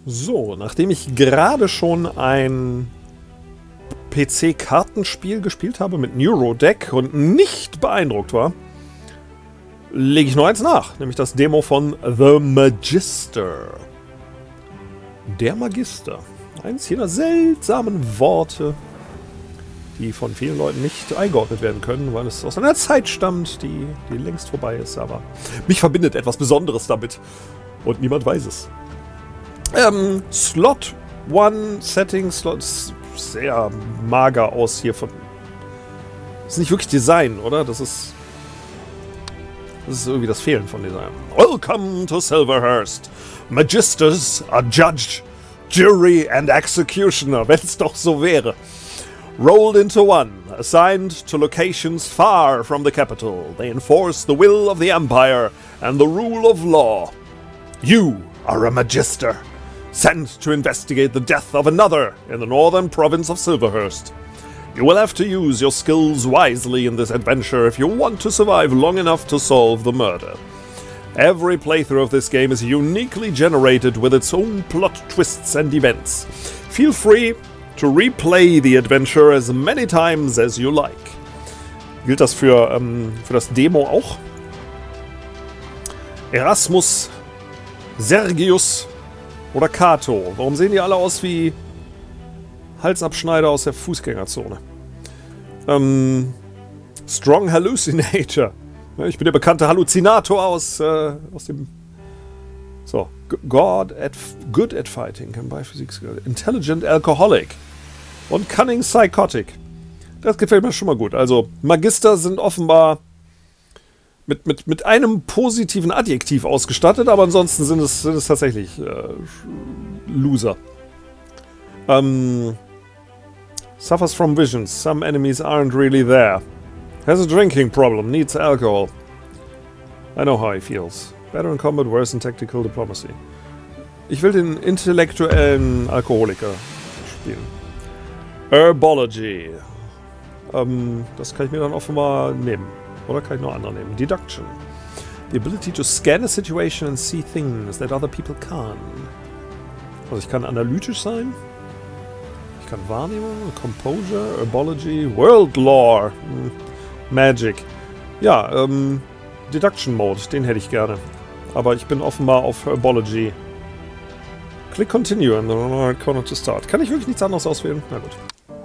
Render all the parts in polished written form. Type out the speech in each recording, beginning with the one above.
So, nachdem ich gerade schon ein PC-Kartenspiel gespielt habe mit Neurodeck und nicht beeindruckt war, lege ich noch eins nach, nämlich das Demo von The Magister. Der Magister. Eins jener seltsamen Worte, die von vielen Leuten nicht eingeordnet werden können, weil es aus einer Zeit stammt, die längst vorbei ist. Aber mich verbindet etwas Besonderes damit. Und niemand weiß es. Slot 1 Settings, Slots, sehr mager aus hier von. Das ist nicht wirklich Design, oder? Das ist irgendwie das Fehlen von Design. Welcome to Silverhurst. Magisters are judge, jury and executioner, wenn es doch so wäre. Rolled into one, assigned to locations far from the capital. They enforce the will of the Empire and the rule of law. You are a Magister, sent to investigate the death of another in the northern province of Silverhurst. You will have to use your skills wisely in this adventure if you want to survive long enough to solve the murder. Every playthrough of this game is uniquely generated with its own plot twists and events. Feel free to replay the adventure as many times as you like. Gilt das für das Demo auch? Erasmus, Sergius oder Kato. Warum sehen die alle aus wie Halsabschneider aus der Fußgängerzone? Strong Hallucinator. Ich bin der bekannte Halluzinator aus dem... So. Good at fighting. Can buy physics skill. Intelligent Alcoholic. Und Cunning Psychotic. Das gefällt mir schon mal gut. Also, Magister sind offenbar mit einem positiven Adjektiv ausgestattet, aber ansonsten sind es tatsächlich Loser. Suffers from visions. Some enemies aren't really there. Has a drinking problem. Needs alcohol. I know how he feels. Better in combat, worse in tactical diplomacy. Ich will den intellektuellen Alkoholiker spielen. Herbology. Das kann ich mir dann offenbar nehmen. Oder kann ich noch andere nehmen? Deduction. The ability to scan a situation and see things that other people can't. Also ich kann analytisch sein. Ich kann Wahrnehmung, Composure, Herbology, World Lore, Magic. Ja, Deduction Mode, den hätte ich gerne. Aber ich bin offenbar auf Herbology. Click Continue in the right corner to start. Kann ich wirklich nichts anderes auswählen? Na gut.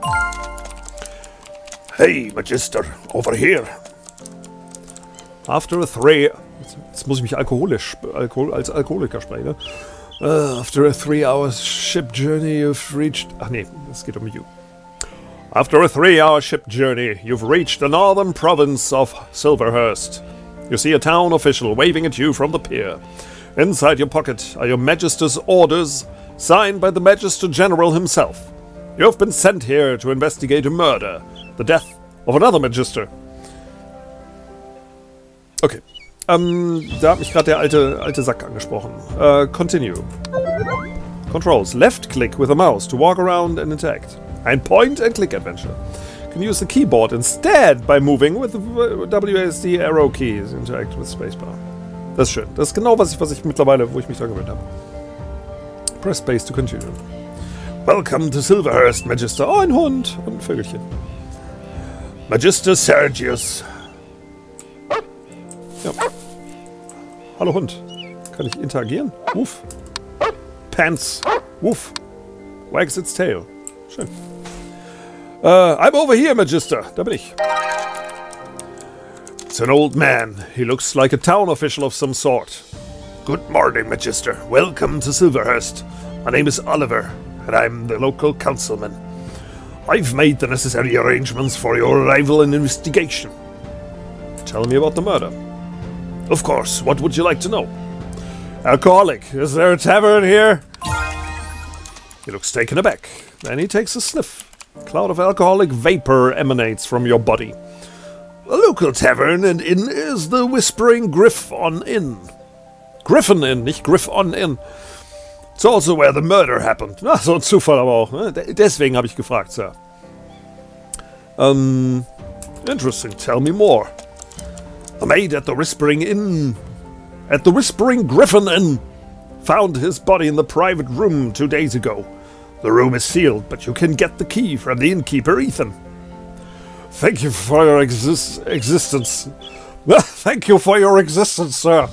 Hey, Magister, over here. After a Jetzt muss ich mich als Alkoholiker sprechen, ne? After a 3-hour ship journey you've reached... Ach nee, es geht um you. After a 3-hour ship journey, you've reached the northern province of Silverhurst. You see a town official waving at you from the pier. Inside your pocket are your Magister's orders, signed by the Magister General himself. You have been sent here to investigate a murder, the death of another Magister. Okay. Da hat mich gerade der alte Sack angesprochen. Continue. Controls. Left click with the mouse to walk around and interact. Ein Point-and-Click Adventure. You can use the keyboard instead by moving with the WASD arrow keys. Interact with spacebar. Das ist schön. Das ist genau was ich mittlerweile, wo ich mich dran gewöhnt habe. Press space to continue. Welcome to Silverhurst, Magister. Oh, ein Hund und ein Vögelchen. Magister Sergius. Ja. Hallo Hund. Kann ich interagieren? Woof. Pants. Woof. Wags its tail. Schön. I'm over here, Magister. Da bin ich. It's an old man. He looks like a town official of some sort. Good morning, Magister. Welcome to Silverhurst. My name is Oliver, and I'm the local councilman. I've made the necessary arrangements for your arrival and investigation. Tell me about the murder. Of course. What would you like to know? Alcoholic. Is there a tavern here? He looks taken aback. Then he takes a sniff. A cloud of alcoholic vapor emanates from your body. A local tavern and inn is the Whispering Griffon Inn. Griffin Inn, nicht Griffon Inn. It's also where the murder happened. Na, so ein Zufall aber auch. Ne? Deswegen habe ich gefragt, Sir. Interesting. Tell me more. The maid at the Whispering Inn. At the Whispering Griffon Inn Found his body in the private room 2 days ago. The room is sealed, but you can get the key from the innkeeper, Ethan. Thank you for your existence. Thank you for your existence, sir.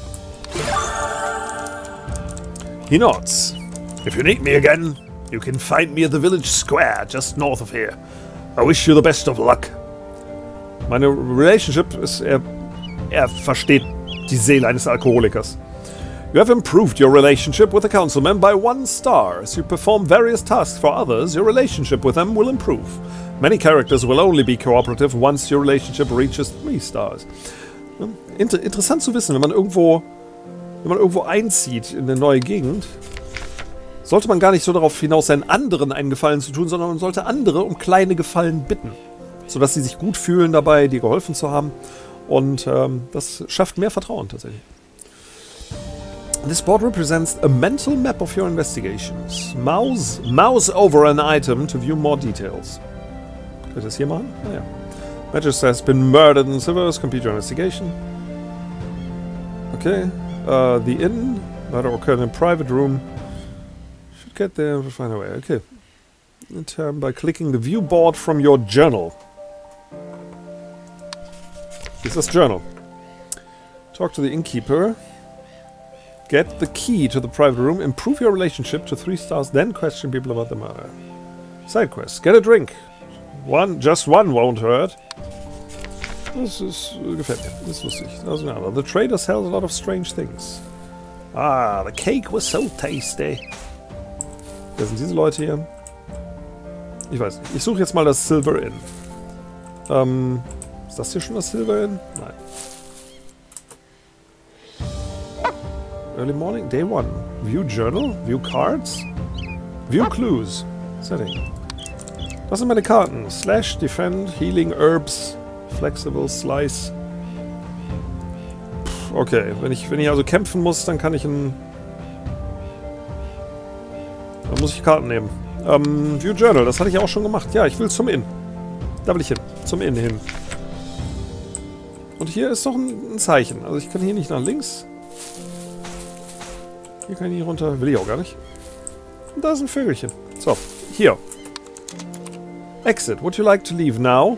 He nods. If you need me again, you can find me at the village square just north of here. I wish you the best of luck. Meine Relationship ist, er versteht die Seele eines Alkoholikers. You have improved your relationship with the councilmen by 1 star. As you perform various tasks for others, your relationship with them will improve. Many characters will only be cooperative once your relationship reaches 3 stars. Interessant zu wissen, wenn man irgendwo einzieht in eine neue Gegend, sollte man gar nicht so darauf hinaus sein, anderen einen Gefallen zu tun, sondern man sollte andere um kleine Gefallen bitten, sodass sie sich gut fühlen dabei, dir geholfen zu haben. Und das schafft mehr Vertrauen tatsächlich. This board represents a mental map of your investigations. Mouse over an item to view more details. Kann ich das hier machen? Ah ja. Magister has been murdered in Silver's computer investigation. Okay. The inn. Murder occurred in a private room. Should get there and find a way. Okay. In turn by clicking the view board from your journal. This is journal. Talk to the innkeeper. Get the key to the private room. Improve your relationship to 3 stars. Then question people about the murder. Side quest. Get a drink. Just one won't hurt. Das ist gefällt mir. Das ist lustig. Das ist ein anderer. The trader sells a lot of strange things. Ah, the cake was so tasty. Wer sind diese Leute hier? Ich weiß nicht. Ich suche jetzt mal das Silver Inn. Ist das hier schon das Silver Inn? Nein. Early morning, day 1. View journal, view cards, view clues. Setting. Was sind meine Karten? Slash, defend, healing, herbs, flexible, slice. Okay, wenn ich also kämpfen muss, dann kann ich dann muss ich Karten nehmen. View journal, das hatte ich auch schon gemacht. Ja, ich will zum Inn. Da will ich hin. Zum Inn hin. Und hier ist doch ein Zeichen. Also ich kann hier nicht nach links. Hier kann ich nicht runter. Will ich auch gar nicht. Und da ist ein Vögelchen. So, hier. Exit. Would you like to leave now?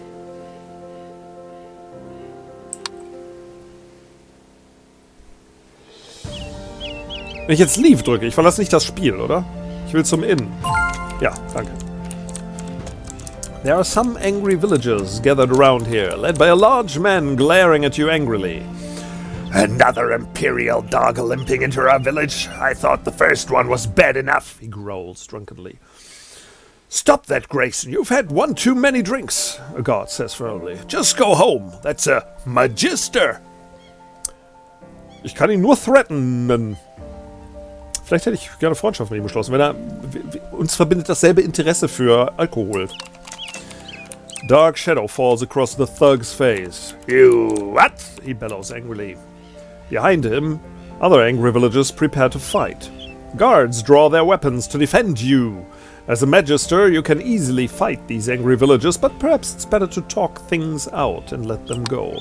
Wenn ich jetzt Leave drücke, ich verlasse nicht das Spiel, oder? Ich will zum Inn. Ja, danke. There are some angry villagers gathered around here, led by a large man glaring at you angrily. Another Imperial dog limping into our village? I thought the first one was bad enough, he growls drunkenly. Stop that, Grayson. You've had one too many drinks, a guard says firmly. Just go home. That's a Magister. Ich kann ihn nur threatenen. Vielleicht hätte ich gerne Freundschaft mit ihm geschlossen, wenn uns verbindet dasselbe Interesse für Alkohol. Dark shadow falls across the thug's face. You what? He bellows angrily. Behind him, other angry villagers prepare to fight. Guards draw their weapons to defend you. As a Magister, you can easily fight these angry villagers, but perhaps it's better to talk things out and let them go.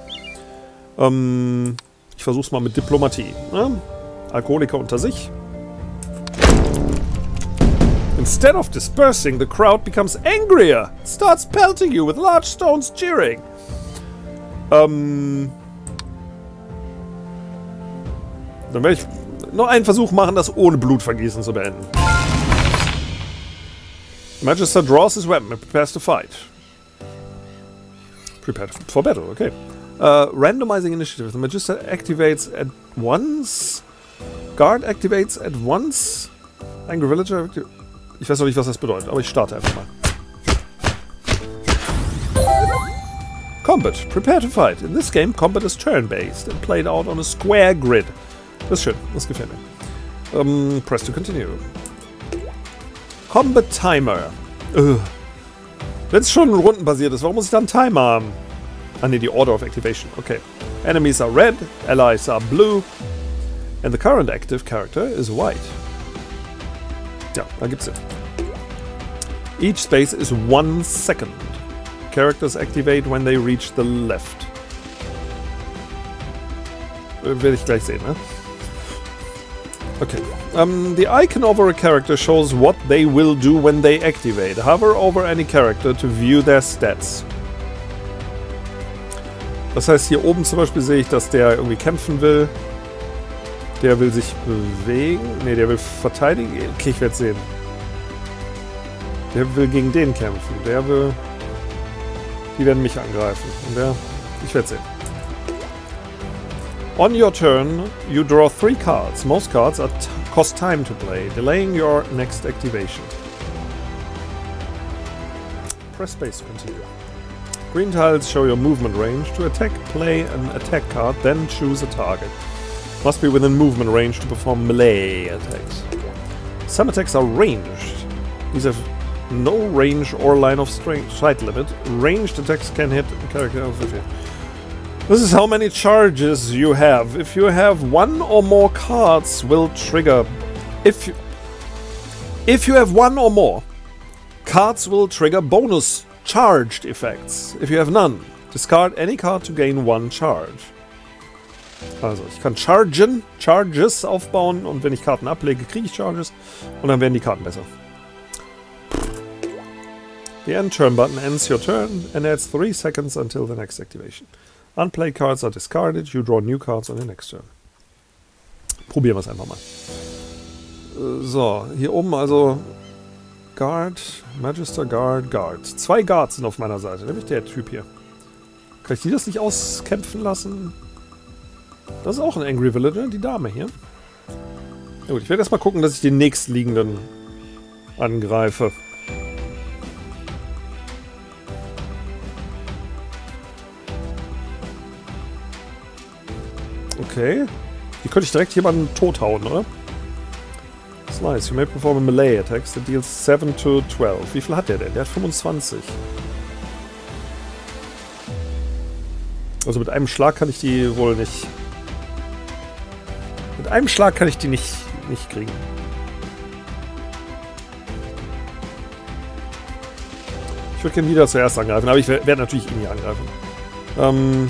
Ich versuch's mal mit Diplomatie. Ne? Alkoholiker unter sich. Instead of dispersing, the crowd becomes angrier. It starts pelting you with large stones cheering. Dann werde ich noch einen Versuch machen, das ohne Blutvergießen zu beenden. Magister draws his weapon and prepares to fight. Prepared for battle, okay. Randomizing initiative. The Magister activates at once. Guard activates at once. Angry Villager. Ich weiß noch nicht, was das bedeutet, aber ich starte einfach mal. Combat. Prepare to fight. In this game, combat is turn-based and played out on a square grid. Das ist schön, das gefällt mir. Press to continue. Combat Timer. Wenn es schon rundenbasiert ist, warum muss ich dann einen Timer haben? Ah ne, die Order of Activation. Okay. Enemies are red, allies are blue, and the current active character is white. Ja, da gibt's ja. Each space is 1 second. Characters activate when they reach the left. Werde ich gleich sehen, ne? Okay. The icon over a character shows what they will do when they activate. Hover over any character to view their stats. Das heißt, hier oben zum Beispiel sehe ich, dass der irgendwie kämpfen will. Der will sich bewegen. Ne, der will verteidigen. Okay, ich werde sehen. Der will gegen den kämpfen. Der will... Die werden mich angreifen. Und der... Ich werde sehen. On your turn, you draw 3 cards. Most cards cost time to play, delaying your next activation. Press space to continue. Green tiles show your movement range. To attack, play an attack card, then choose a target. Must be within movement range to perform melee attacks. Some attacks are ranged. These have no range or line of sight limit. Ranged attacks can hit a character of 50. This is how many charges you have. If you have 1 or more cards will trigger... If you have 1 or more, cards will trigger bonus charged effects. If you have none, discard any card to gain 1 charge. Also, ich kann Charges aufbauen und wenn ich Karten ablege, kriege ich Charges und dann werden die Karten besser. The end turn button ends your turn and adds 3 seconds until the next activation. Unplayed cards are discarded. You draw new cards on the next turn. Probieren wir es einfach mal. So, hier oben also Guard, Magister, Guard, Guard. 2 Guards sind auf meiner Seite, nämlich der Typ hier. Kann ich die das nicht auskämpfen lassen? Das ist auch ein Angry Villager, die Dame hier. Na gut, ich werde erstmal gucken, dass ich den nächstliegenden angreife. Okay. Hier könnte ich direkt jemanden tothauen, oder? Das ist nice. You may perform a melee attacks that deals 7 to 12. Wie viel hat der denn? Der hat 25. Also mit einem Schlag kann ich die wohl nicht... Mit einem Schlag kann ich die nicht kriegen. Ich würde gerne wieder zuerst angreifen, aber ich werde natürlich ihn hier angreifen.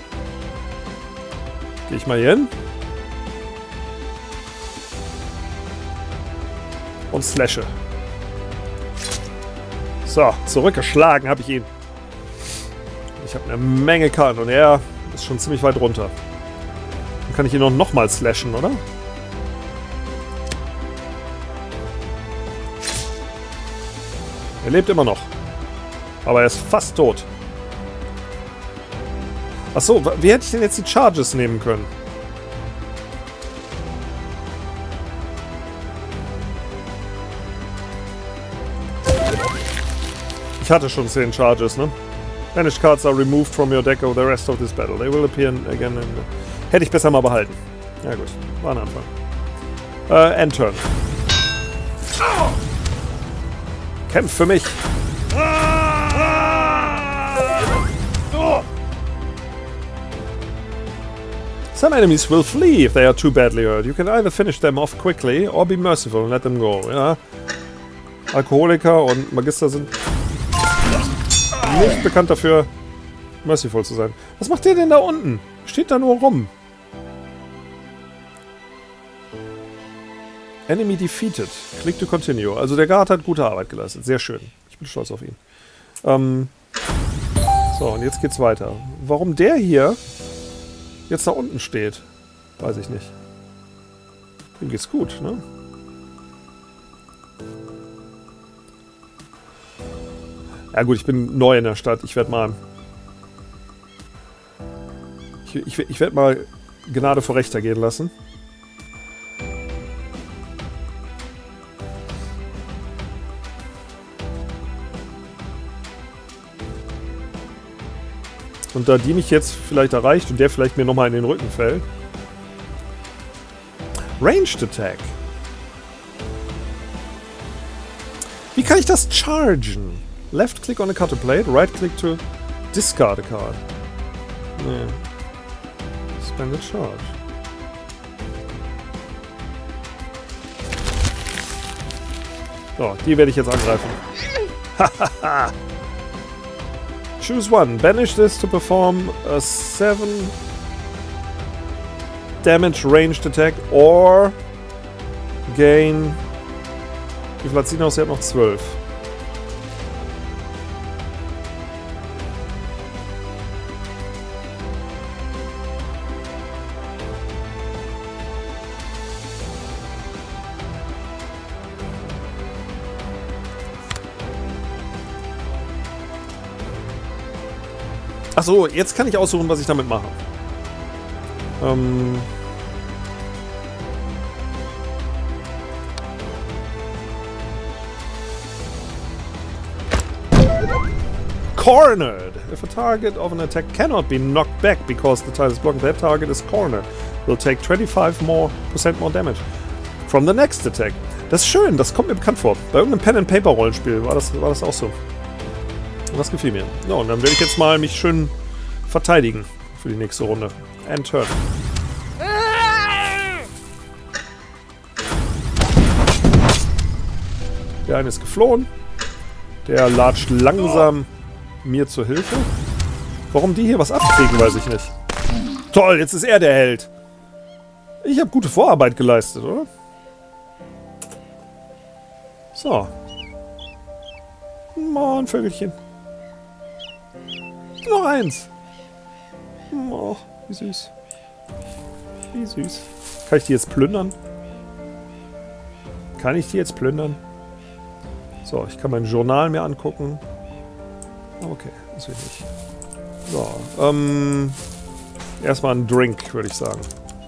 Gehe ich mal hier hin. Und slashe. So, zurückgeschlagen habe ich ihn. Ich habe eine Menge Karten und er ist schon ziemlich weit runter. Dann kann ich ihn noch mal slashen, oder? Er lebt immer noch. Aber er ist fast tot. Achso, wie hätte ich denn jetzt die Charges nehmen können? Ich hatte schon 10 Charges, ne? Banished cards are removed from your deck over the rest of this battle. They will appear again in... Hätte ich besser mal behalten. Ja gut, war ein Anfang. End turn. Kämpf für mich! Some enemies will flee if they are too badly hurt. You can either finish them off quickly or be merciful and let them go. Ja. Alkoholiker und Magister sind nicht bekannt dafür, merciful zu sein. Was macht der denn da unten? Steht da nur rum. Enemy defeated. Click to continue. Also der Guard hat gute Arbeit geleistet. Sehr schön. Ich bin stolz auf ihn. So, und jetzt geht's weiter. Warum der hier jetzt da unten steht, weiß ich nicht. Ihm geht's gut, ne? Ja gut, ich bin neu in der Stadt. Ich werde mal... Ich werde mal Gnade vor Recht ergehen lassen. Und da die mich jetzt vielleicht erreicht und der vielleicht mir nochmal in den Rücken fällt. Ranged Attack. Wie kann ich das chargen? Left click on a card to play it, right click to discard a card. Nee. Spend a charge. So, die werde ich jetzt angreifen. Hahaha. Choose one. Banish this to perform a 7 damage ranged attack or Gain. Wie viel hat sie noch? Sie hat noch 12. Achso, jetzt kann ich aussuchen, was ich damit mache. Cornered! If a target of an attack cannot be knocked back because the tile is blocked, that target is cornered. Will take 25% more damage from the next attack. Das ist schön, das kommt mir bekannt vor. Bei irgendeinem Pen-and-Paper-Rollenspiel war das auch so. Das gefiel mir. Ja, und dann werde ich jetzt mal mich schön verteidigen für die nächste Runde. End turn. Der eine ist geflohen. Der latscht langsam mir zur Hilfe. Warum die hier was abkriegen, weiß ich nicht. Toll, jetzt ist er der Held. Ich habe gute Vorarbeit geleistet, oder? So. Mann, Vögelchen. Noch eins. Oh, wie süß. Wie süß. Kann ich die jetzt plündern? Kann ich die jetzt plündern? So, ich kann mein Journal mir angucken. Okay, das will ich nicht. So, erstmal ein Drink, würde ich sagen.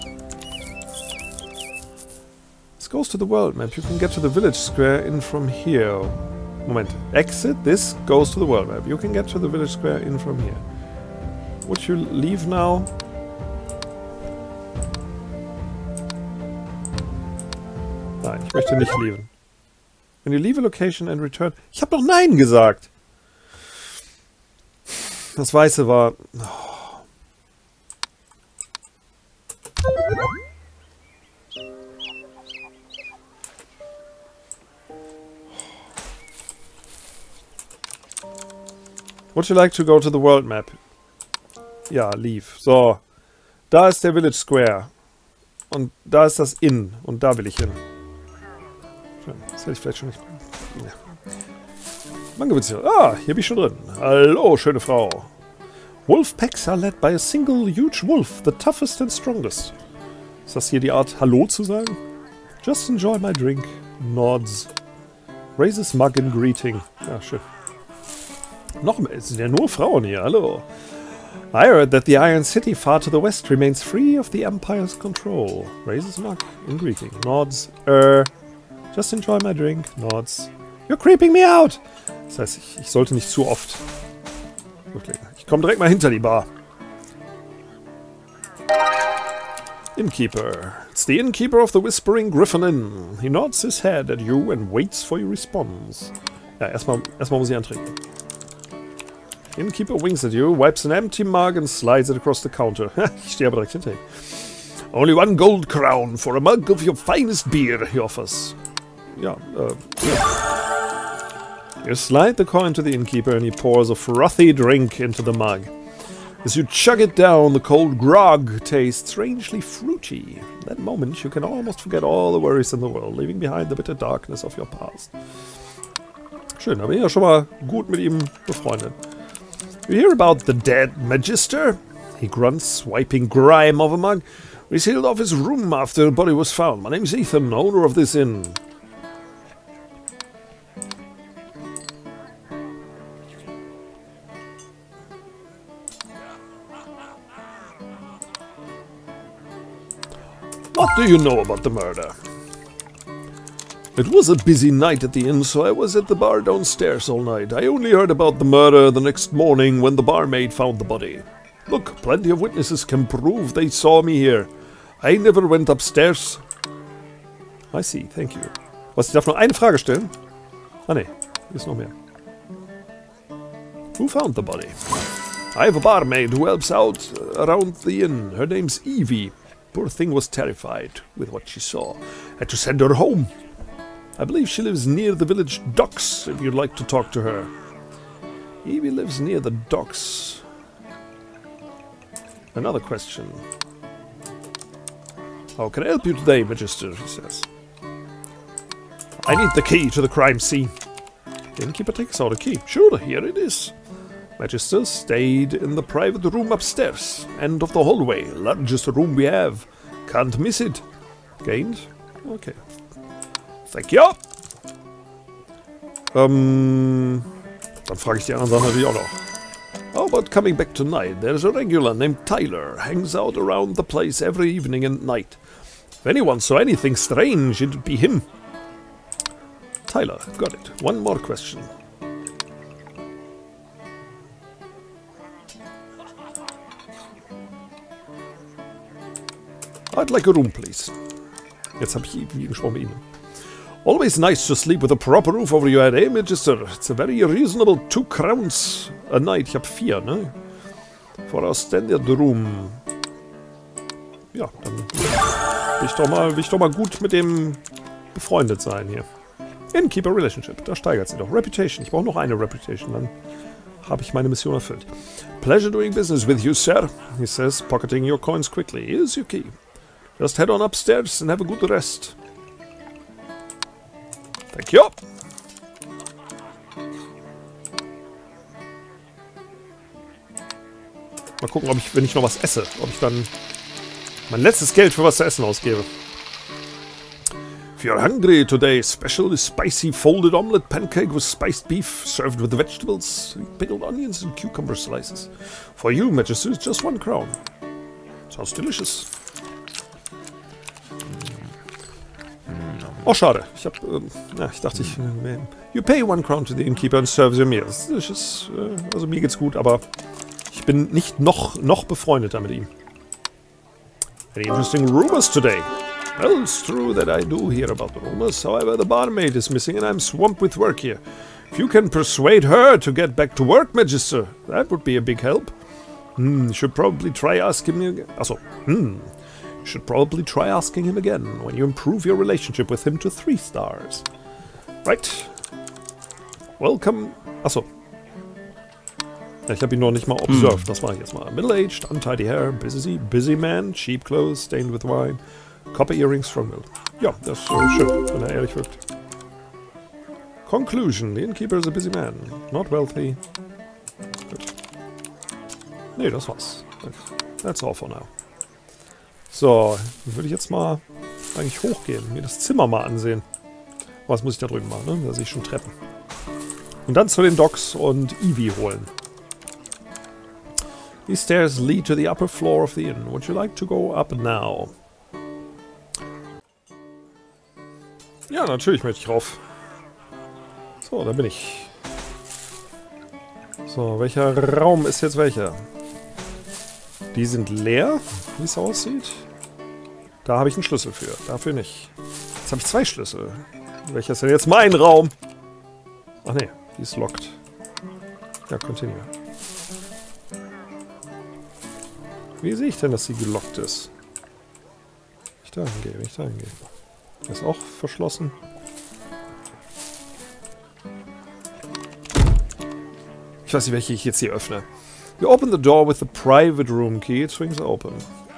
This goes to the world map. You can get to the village square in from here. Moment. Exit. This goes to the world map. You can get to the village square in from here. Would you leave now? Nein, ich möchte nicht leaven. When you leave a location and return... Ich habe noch Nein gesagt! Das Weiße war... Oh. Would you like to go to the world map? Ja, leave. So. Da ist der Village Square. Und da ist das Inn. Und da will ich hin. Das hätte ich vielleicht schon nicht... Ja. Man gewinnt sich. Ah, hier bin ich schon drin. Hallo, schöne Frau. Wolf packs are led by a single huge wolf, the toughest and strongest. Ist das hier die Art, Hallo zu sagen? Just enjoy my drink. Nods. Raises mug in greeting. Ja, schön. Noch mehr. Es sind ja nur Frauen hier. Hallo. I heard that the Iron City far to the west remains free of the Empire's control. Raises mug in greeting. Nods. Just enjoy my drink. Nods. You're creeping me out. Das heißt, ich sollte nicht zu oft. Wirklich. Ich komme direkt mal hinter die Bar. Innkeeper. It's the innkeeper of the Whispering Griffin Inn. He nods his head at you and waits for your response. Ja, erstmal muss ich antrinken. Innkeeper winks at you, wipes an empty mug and slides it across the counter. Ich stehe aber direkt hinter ihm. Only one gold crown for a mug of your finest beer, he offers. Ja, You slide the coin to the innkeeper and he pours a frothy drink into the mug. As you chug it down, the cold grog tastes strangely fruity. In that moment, you can almost forget all the worries in the world, leaving behind the bitter darkness of your past. Schön, da bin ich ja schon mal gut mit ihm befreundet. You hear about the dead magister? He grunts, wiping grime off a mug. We sealed off his room after the body was found. My name's Ethan, owner of this inn. What do you know about the murder? It was a busy night at the inn, so I was at the bar downstairs all night. I only heard about the murder the next morning when the barmaid found the body. Look, plenty of witnesses can prove they saw me here. I never went upstairs. I see, thank you. Was, ich darf nur eine Frage stellen? Ah ne, hier ist noch mehr. Who found the body? I have a barmaid who helps out around the inn. Her name's Evie. Poor thing was terrified with what she saw. Had to send her home. I believe she lives near the village docks, if you'd like to talk to her. Evie lives near the docks. Another question. How can I help you today, Magister, he says. I need the key to the crime scene. The innkeeper takes out a key. Sure, here it is. Magister stayed in the private room upstairs. End of the hallway. Largest room we have. Can't miss it. Gained? Okay. Thank you. Dann frage ich die anderen Sachen natürlich auch noch. How about coming back tonight? There's a regular named Tyler. Hangs out around the place every evening and night. If anyone saw anything strange, it'd be him. Tyler, got it. One more question. I'd like a room, please. Jetzt habe ich irgendwie gesprochen mit Ihnen. Always nice to sleep with a proper roof over your head, eh, Magister? It's a very reasonable 2 crowns a night. Ich habe 4, ne? For a standard room. Ja, dann will ich doch mal gut mit dem befreundet sein hier. Innkeeper Relationship, da steigert sie doch. Reputation, ich brauche noch eine Reputation, dann habe ich meine Mission erfüllt. Pleasure doing business with you, sir, he says, pocketing your coins quickly. Here's your key. Just head on upstairs and have a good rest. Thank you. Mal gucken, ob ich, wenn ich noch was esse, ob ich dann mein letztes Geld für was zu essen ausgebe. If you're hungry today, special spicy folded omelette pancake with spiced beef served with vegetables, pickled onions and cucumber slices. For you, Magister, it's just 1 crown. Sounds delicious. Oh, schade. Ich dachte, you pay 1 crown to the innkeeper and serves your meals. Delicious. Also mir geht's gut, aber ich bin nicht noch befreundeter mit ihm. Any interesting rumors today? Well, it's true that I do hear about the rumors. However, the barmaid is missing and I'm swamped with work here. If you can persuade her to get back to work, Magister, that would be a big help. You should probably try asking him again. You should probably try asking him again when you improve your relationship with him to 3 stars. Right. Welcome. Achso. Ja, ich habe ihn noch nicht mal observed. Das mache ich jetzt mal. Middle-aged, untidy hair, busy man, cheap clothes, stained with wine. Copper earrings from milk. Ja, das ist schön, wenn er ehrlich wirkt. Conclusion. The innkeeper is a busy man. Not wealthy. Gut. Nee, das war's. That's all for now. So, dann würde ich jetzt mal eigentlich hochgehen. Mir das Zimmer mal ansehen. Was muss ich da drüben machen, ne? Da sehe ich schon Treppen. Und dann zu den Docks und Evie holen. These stairs lead to the upper floor of the inn. Would you like to go up now? Ja, natürlich möchte ich rauf. So, da bin ich. So, welcher Raum ist jetzt welcher? Die sind leer, wie es aussieht. Da habe ich einen Schlüssel für, dafür nicht. Jetzt habe ich 2 Schlüssel. Welcher ist denn jetzt mein Raum? Ach ne, die ist locked. Ja, continue. Wie sehe ich denn, dass sie gelockt ist? Wenn ich da hingehe. Der ist auch verschlossen. Ich weiß nicht, welche ich jetzt hier öffne. You open the door with the private room key. It swings open.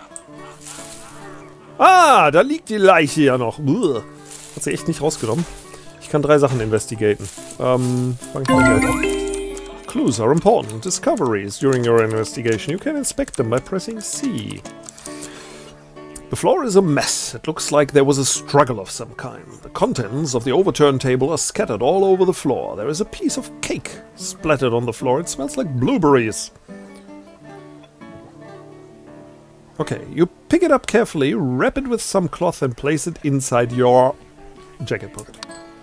Ah, da liegt die Leiche ja noch. Hat sie echt nicht rausgenommen. Ich kann 3 Sachen investigaten. Fang ich mal hier an. Clues are important discoveries during your investigation. You can inspect them by pressing C. The floor is a mess. It looks like there was a struggle of some kind. The contents of the overturned table are scattered all over the floor. There is a piece of cake splattered on the floor. It smells like blueberries. Okay, you pick it up carefully, wrap it with some cloth and place it inside your jacket pocket.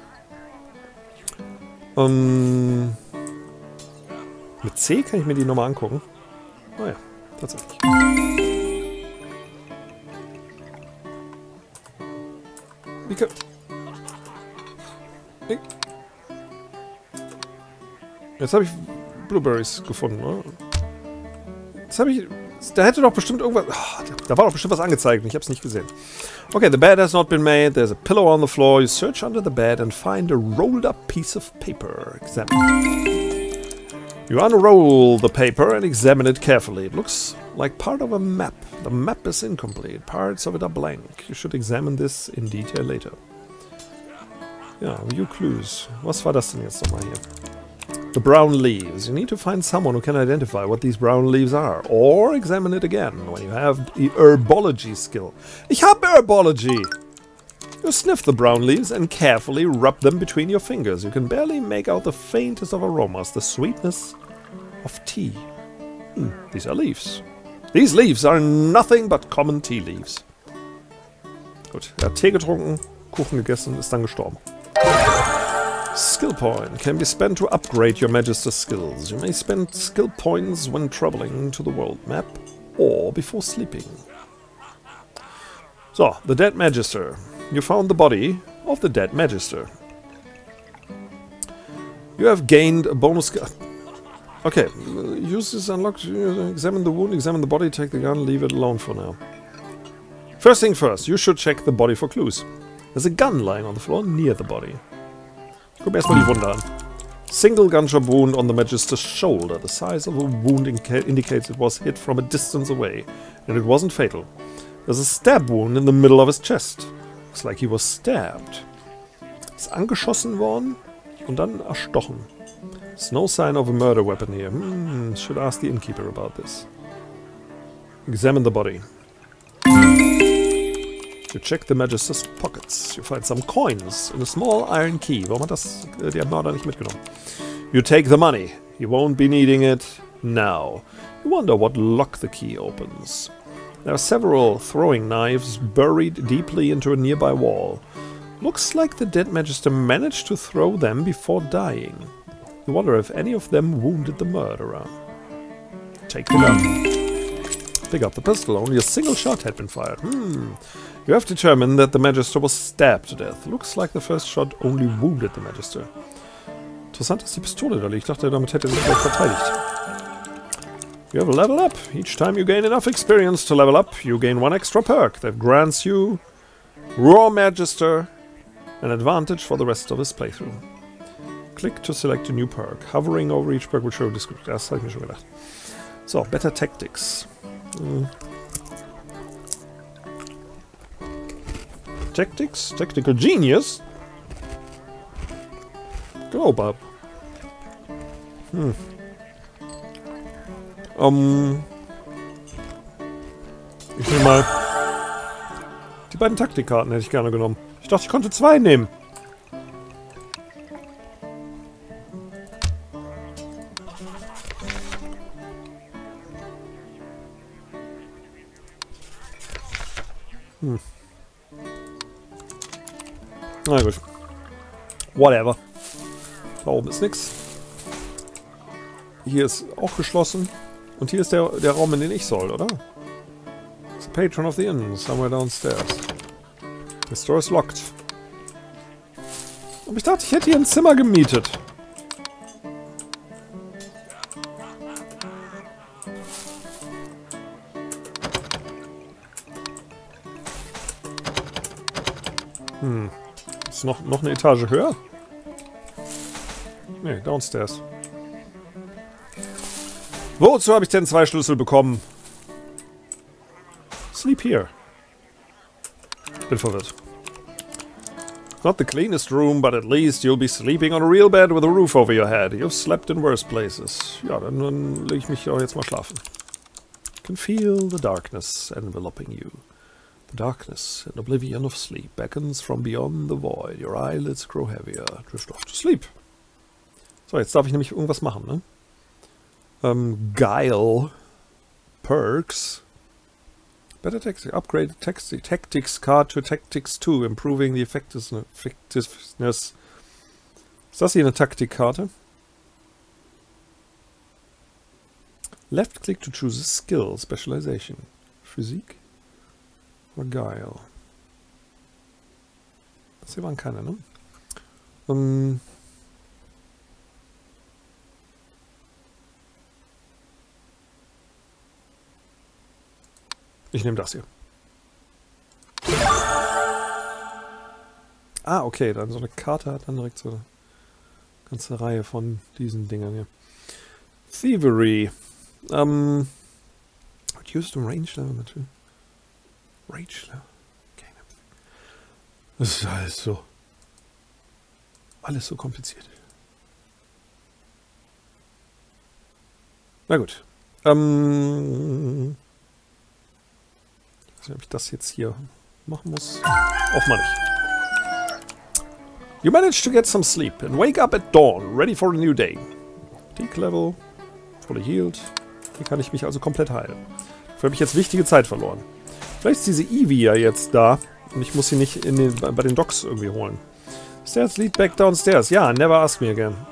Mit C kann ich mir die nochmal angucken. Oh ja, tatsächlich. Jetzt habe ich Blueberries gefunden, oder? Jetzt habe ich... Da hätte doch bestimmt irgendwas... Oh, da war doch bestimmt was angezeigt und ich habe es nicht gesehen. Okay, the bed has not been made. There's a pillow on the floor. You search under the bed and find a rolled up piece of paper. Examine. You unroll the paper and examine it carefully. It looks like part of a map. The map is incomplete. Parts of it are blank. You should examine this in detail later. Ja, view clues. Was war das denn jetzt nochmal hier? The brown leaves. You need to find someone who can identify what these brown leaves are. Or examine it again when you have the herbology skill. Ich habe Herbology! You sniff the brown leaves and carefully rub them between your fingers. You can barely make out the faintest of aromas, the sweetness of tea. These are leaves. These leaves are nothing but common tea leaves. Gut, er hat Tee getrunken, Kuchen gegessen, ist dann gestorben. Skill point can be spent to upgrade your Magister's skills. You may spend skill points when traveling to the world map or before sleeping. So, the dead Magister. You found the body of the dead Magister. You have gained a bonus skill. Okay, use this unlocked. Examine the wound, examine the body, take the gun, leave it alone for now. First thing first, you should check the body for clues. There's a gun lying on the floor near the body. Guck mir erstmal die Wunde an. Single gunshot wound on the Magister's shoulder. The size of the wound indicates it was hit from a distance away, and it wasn't fatal. There's a stab wound in the middle of his chest. Looks like he was stabbed. Ist angeschossen worden und dann erstochen. There's no sign of a murder weapon here. Should ask the innkeeper about this. Examine the body. You check the Magister's pockets. You find some coins and a small iron key. Warum hat das der Mörder nicht mitgenommen? You take the money. You won't be needing it now. You wonder what lock the key opens. There are several throwing knives buried deeply into a nearby wall. Looks like the dead Magister managed to throw them before dying. You wonder if any of them wounded the murderer. Take the gun. Pick up the pistol. Only a single shot had been fired. You have determined that the Magister was stabbed to death. Looks like the first shot only wounded the Magister. Interessant, dass die Pistole da liegt. Ich dachte, damit hätte er sich vielleicht verteidigt. You have a level up. Each time you gain enough experience to level up, you gain one extra perk that grants you, Raw Magister, an advantage for the rest of his playthrough. Click to select a new perk. Hovering over each perk will show a description. Das habe ich mir schon gedacht. So, Better Tactics. Tactics? Tactical Genius? Genau, Bob. Ich nehme mal... Die beiden Taktikkarten hätte ich gerne genommen. Ich dachte, ich konnte 2 nehmen. Na gut. Whatever. Da oben ist nix. Hier ist auch geschlossen. Und hier ist der Raum, in den ich soll, oder? It's the patron of the inn, somewhere downstairs. The store is locked. Aber ich dachte, ich hätte hier ein Zimmer gemietet. Ist noch eine Etage höher? Nee, downstairs. Wozu habe ich denn 2 Schlüssel bekommen? Sleep here. Bin verwirrt. Not the cleanest room, but at least you'll be sleeping on a real bed with a roof over your head. You've slept in worse places. Ja, dann lege ich mich auch jetzt mal schlafen. You can feel the darkness enveloping you. The darkness and oblivion of sleep beckons from beyond the void. Your eyelids grow heavier. Drift off to sleep. So, jetzt darf ich nämlich irgendwas machen, ne? Guile. Perks. Better Tactics. Upgrade Tactics card to Tactics 2. Improving the effectiveness. Ist das hier eine Taktikkarte? Left click to choose a skill. Specialization. Physik. Oder Guile. Das hier waren keine, ne? Ich nehme das hier. Ah, okay, dann so eine Karte hat dann direkt so eine ganze Reihe von diesen Dingern hier. Thievery. Used to range level natürlich. Range level. Okay. Das ist alles so. Alles so kompliziert. Na gut. Ich weiß nicht, ob ich das jetzt hier machen muss. Auch mal nicht. You managed to get some sleep and wake up at dawn, ready for a new day. Peak Level, fully healed. Hier kann ich mich also komplett heilen. Dafür habe ich jetzt wichtige Zeit verloren. Vielleicht ist diese Evie ja jetzt da und ich muss sie nicht bei den Docks irgendwie holen. Stairs lead back downstairs. Ja, never ask me again.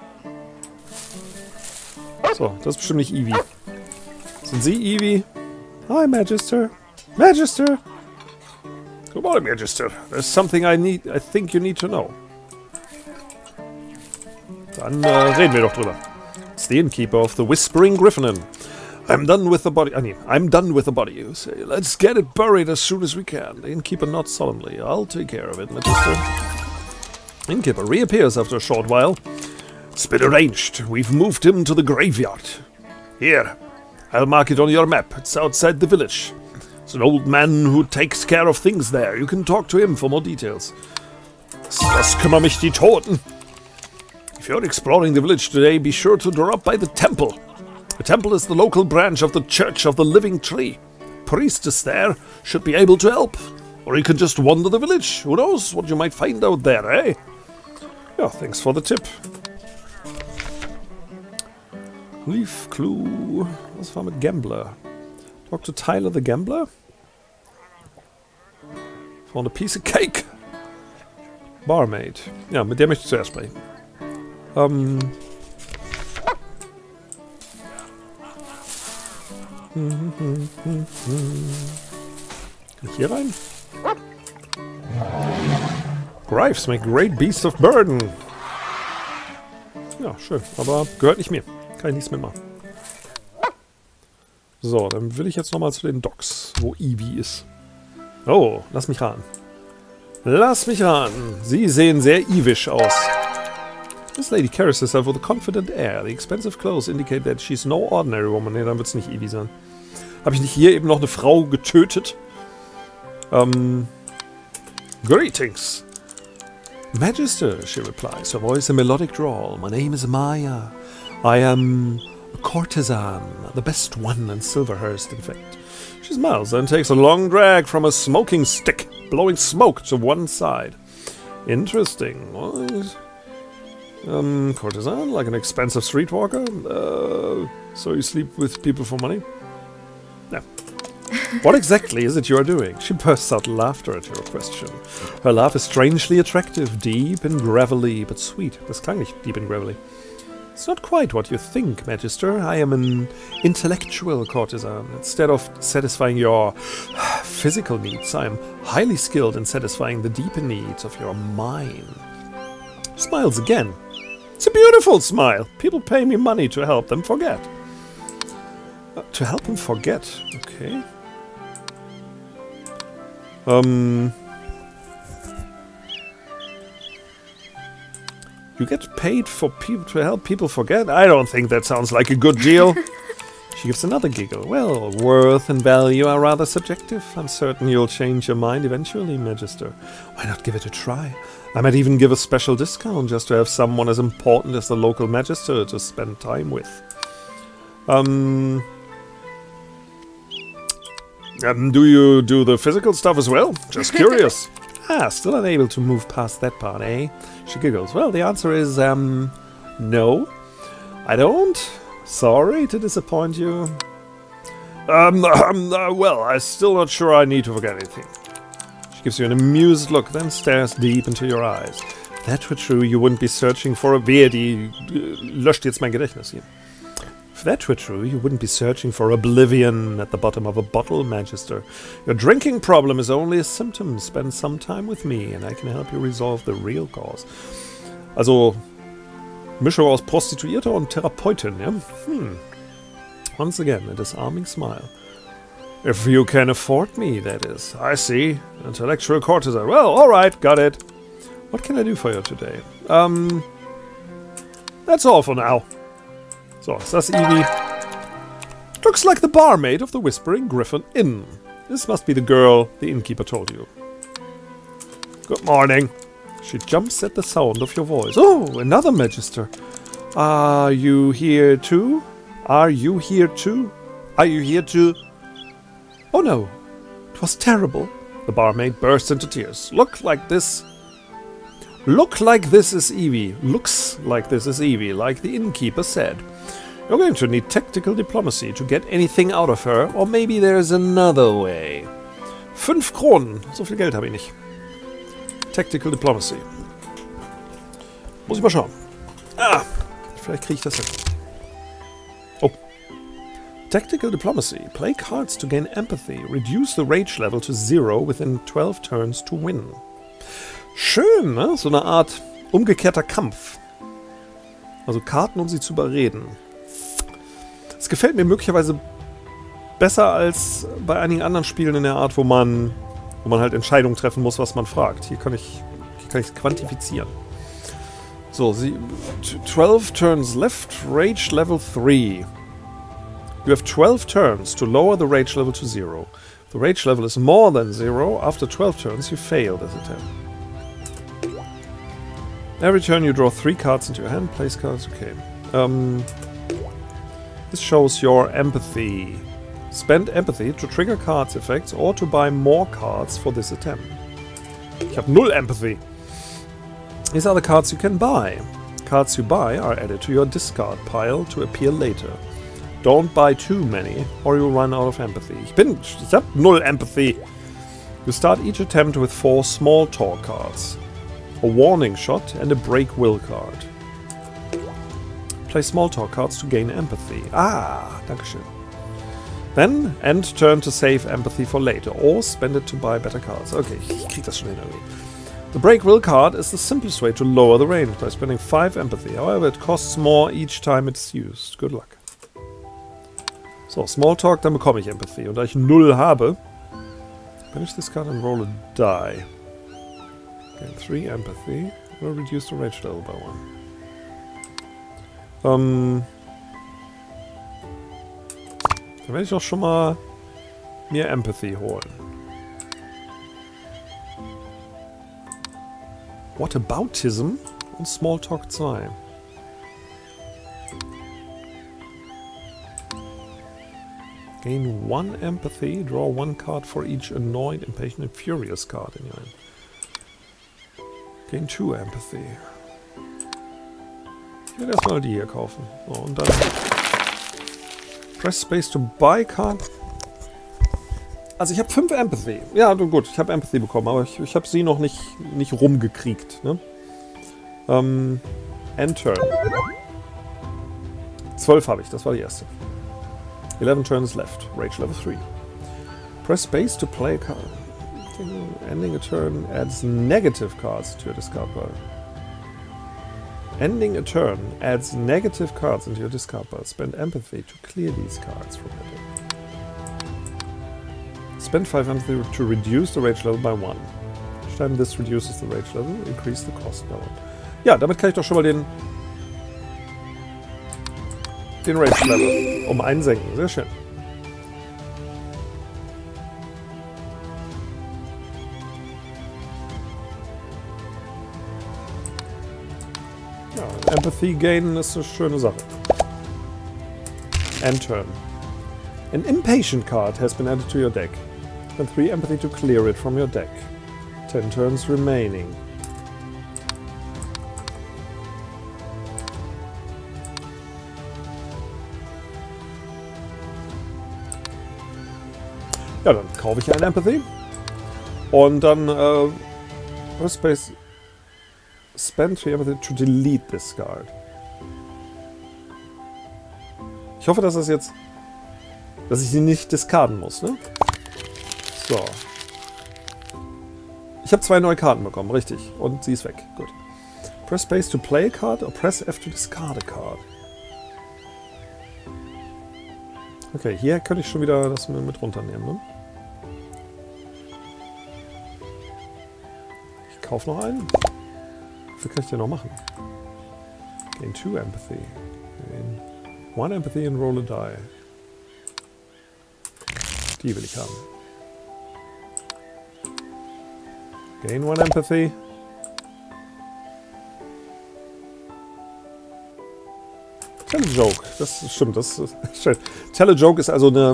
So, das ist bestimmt nicht Evie. Sind Sie Evie? Hi, Magister. Magister! Good morning, Magister. There's something I think you need to know. Dann reden wir doch drüber. It's the innkeeper of the Whispering Griffin. I'm done with the body. I'm done with the body, you say. Let's get it buried as soon as we can. The innkeeper nods solemnly. I'll take care of it, Magister. Innkeeper reappears after a short while. It's been arranged. We've moved him to the graveyard. Here, I'll mark it on your map. It's outside the village. It's an old man who takes care of things there. You can talk to him for more details. Was kümmern mich die Toten? If you're exploring the village today, be sure to drop by the temple. The temple is the local branch of the Church of the Living Tree. Priestess there should be able to help. Or you can just wander the village. Who knows what you might find out there, eh? Yeah, thanks for the tip. Leaf Clue. Was war mit Gambler? Talk to Tyler the Gambler? Found a piece of cake. Barmaid. Ja, mit der möchte ich zuerst sprechen. Kann ich hier rein? Greifs make great beasts of burden. Ja, schön. Aber gehört nicht mir. Kann ich nichts mitmachen. So, dann will ich jetzt nochmal zu den Docks, wo Evie ist. Oh, lass mich raten. Lass mich raten. Sie sehen sehr Evish aus. This lady carries herself with a confident air. The expensive clothes indicate that she's no ordinary woman. Ne, dann wird es nicht Evie sein. Habe ich nicht hier eben noch eine Frau getötet? Greetings. Magister, she replies, her voice a melodic drawl. My name is Maya. I am a courtesan, the best one in Silverhurst, in fact. She smiles and takes a long drag from a smoking stick, blowing smoke to one side. Interesting. Courtesan, like an expensive streetwalker? So you sleep with people for money? No. What exactly is it you are doing? She bursts out laughter at your question. Her laugh is strangely attractive, deep and gravelly, but sweet. Das klang nicht deep and gravelly. It's not quite what you think, Magister. I am an intellectual courtesan. Instead of satisfying your physical needs, I am highly skilled in satisfying the deeper needs of your mind. Smiles again. It's a beautiful smile. People pay me money to help them forget. To help them forget? Okay. You get paid for people to help people forget? I don't think that sounds like a good deal. She gives another giggle. Well, worth and value are rather subjective. I'm certain you'll change your mind eventually, Magister. Why not give it a try? I might even give a special discount just to have someone as important as the local Magister to spend time with. Do you do the physical stuff as well? Just curious. Still unable to move past that part, eh? She giggles. Well, the answer is, no. I don't. Sorry to disappoint you. Well, I'm still not sure I need to forget anything. She gives you an amused look, then stares deep into your eyes. If that were true, you wouldn't be searching for a... Die löscht jetzt mein Gedächtnis hier. If that were true, you wouldn't be searching for oblivion at the bottom of a bottle, Magister. Your drinking problem is only a symptom. Spend some time with me, and I can help you resolve the real cause. Also, Mischung aus Prostituierte und Therapeutin, ja? Once again, a disarming smile. If you can afford me, that is. I see. Intellectual courtesan. Well, alright, got it. What can I do for you today? That's all for now. So, ist das Evie? Looks like the barmaid of the Whispering Griffin Inn. This must be the girl the innkeeper told you. Good morning. She jumps at the sound of your voice. Oh, another Magister. Are you here too? Are you here too? Are you here too? Oh no, it was terrible. The barmaid burst into tears. Look like this is Evie. Looks like this is Evie, like the innkeeper said. You're going to need tactical diplomacy to get anything out of her, or maybe there's another way. 5 Kronen. So viel Geld habe ich nicht. Tactical Diplomacy. Muss ich mal schauen. Ah, vielleicht kriege ich das hin. Oh. Tactical Diplomacy. Play cards to gain empathy. Reduce the rage level to 0 within 12 turns to win. Schön, ne? So eine Art umgekehrter Kampf. Also Karten, um sie zu überreden. Es gefällt mir möglicherweise besser als bei einigen anderen Spielen in der Art, wo man halt Entscheidungen treffen muss, was man fragt. Hier kann ich es quantifizieren. So, 12 turns left, Rage level 3. You have 12 turns to lower the rage level to 0. If the rage level is more than 0, after 12 turns you fail this attempt. Every turn you draw 3 cards into your hand, place cards, okay. This shows your empathy. Spend empathy to trigger cards effects or to buy more cards for this attempt. Ich habe 0 empathy. These are the cards you can buy. Cards you buy are added to your discard pile to appear later. Don't buy too many or you'll run out of empathy. Ich habe 0 empathy. You start each attempt with 4 small talk cards. A warning shot and a break will card. Play small talk cards to gain empathy. Ah, dankeschön. Then end turn to save empathy for later or spend it to buy better cards. Okay, ich krieg das schon hin irgendwie. The break will card is the simplest way to lower the range by spending 5 empathy. However, it costs more each time it's used. Good luck. So, small talk, dann bekomme ich Empathy. Und da ich 0 habe, banish this card and roll a die. Gain 3 empathy. Will reduce the rage level by 1. Dann werde ich auch schon mal mir Empathy holen. Whataboutism und Smalltalk 2. Gain 1 empathy, draw 1 card for each annoyed, impatient and furious card in your hand. Gain 2 empathy. Ich werde erstmal die hier kaufen. So, und dann Press Space to buy card. Also ich habe 5 Empathy. Ja, gut, ich habe Empathy bekommen, aber ich habe sie noch nicht rumgekriegt. Ne? End Turn. 12 habe ich, das war die erste. 11 turns left, Rage level 3. Press Space to play a card. Ending a turn adds negative cards to your discard pile. Ending a turn adds negative cards into your discard pile. Spend empathy to clear these cards from your deck. Spend 5 empathy to reduce the rage level by 1. Each time this reduces the rage level, increase the cost by 1. Ja, damit kann ich doch schon mal den Rage Level um 1 senken. Sehr schön. Ja, Empathy Gain ist eine schöne Sache. End Turn. An impatient card has been added to your deck. Spend 3 empathy to clear it from your deck. 10 turns remaining. Ja, dann kaufe ich ein Empathy. Und dann Press Space. Spend 3 Empathy to delete this card. Ich hoffe, dass dass ich sie nicht discarden muss, ne? So. Ich habe 2 neue Karten bekommen, richtig. Und sie ist weg. Gut. Press Space to play a card or press F to discard a card. Okay, hier könnte ich schon wieder das mit runternehmen, ne? Ich kaufe noch einen. Was kann ich denn noch machen? Gain 2 Empathy. Gain 1 Empathy and roll a die. Die will ich haben. Gain 1 Empathy. Telejoke, das stimmt, das ist schön. Telejoke ist also eine...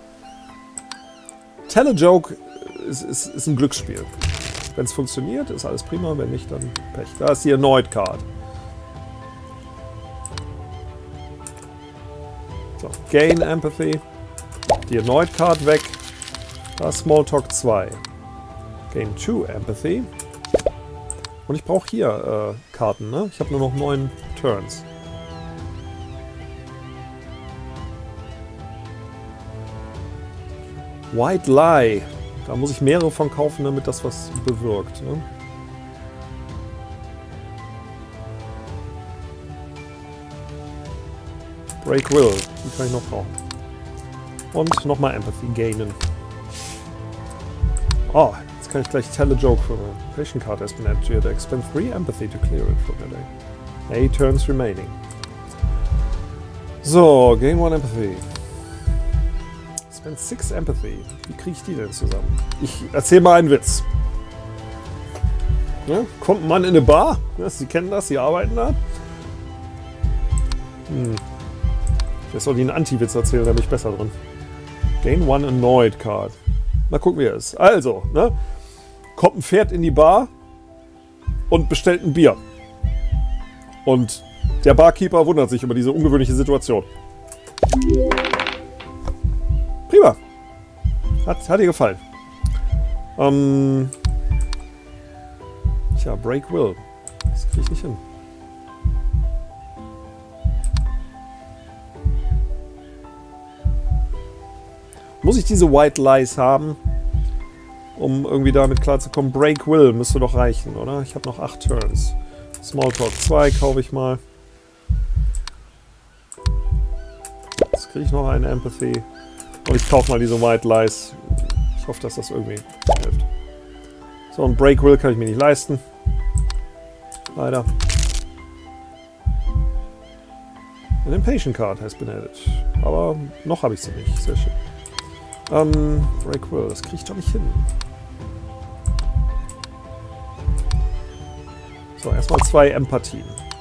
Telejoke ist ein Glücksspiel. Wenn es funktioniert, ist alles prima, wenn nicht, dann Pech. Da ist die Annoyed Card. So, Gain Empathy. Die Annoyed Card weg. Da ist Smalltalk 2. Gain 2 Empathy. Und ich brauche hier Karten, ne? Ich habe nur noch 9 Turns. White Lie. Da muss ich mehrere von kaufen, damit das was bewirkt. Ne? Break Will. Die kann ich noch brauchen. Und nochmal Empathy gainen. Oh, jetzt kann ich gleich Telejoke für eine Patient Card has been added to your deck. Spend 3 Empathy to clear it from your deck. 8 turns remaining. So, gain 1 Empathy. Spend 6 Empathy. Wie kriege ich die denn zusammen? Ich erzähle mal einen Witz. Ja, kommt ein Mann in eine Bar. Ja, Sie kennen das, Sie arbeiten da. Jetzt soll ich einen Anti-Witz erzählen, da bin ich besser drin. Gain 1 Annoyed Card. Mal gucken, wie er ist. Also, ne? Kommt ein Pferd in die Bar und bestellt ein Bier. Und der Barkeeper wundert sich über diese ungewöhnliche Situation. Prima. Hat dir gefallen. Tja, Break Will. Das kriege ich nicht hin. Muss ich diese White Lies haben, um irgendwie damit klarzukommen? Break Will müsste doch reichen, oder? Ich habe noch 8 Turns. Smalltalk 2 kaufe ich mal. Jetzt kriege ich noch eine Empathy. Und ich kaufe mal diese White Lies. Ich hoffe, dass das irgendwie hilft. So, ein Break Will kann ich mir nicht leisten. Leider. An Impatient Card has been added. Aber noch habe ich sie nicht. Sehr schön. Break Will, das kriege ich doch nicht hin. So, erstmal 2 Empathien.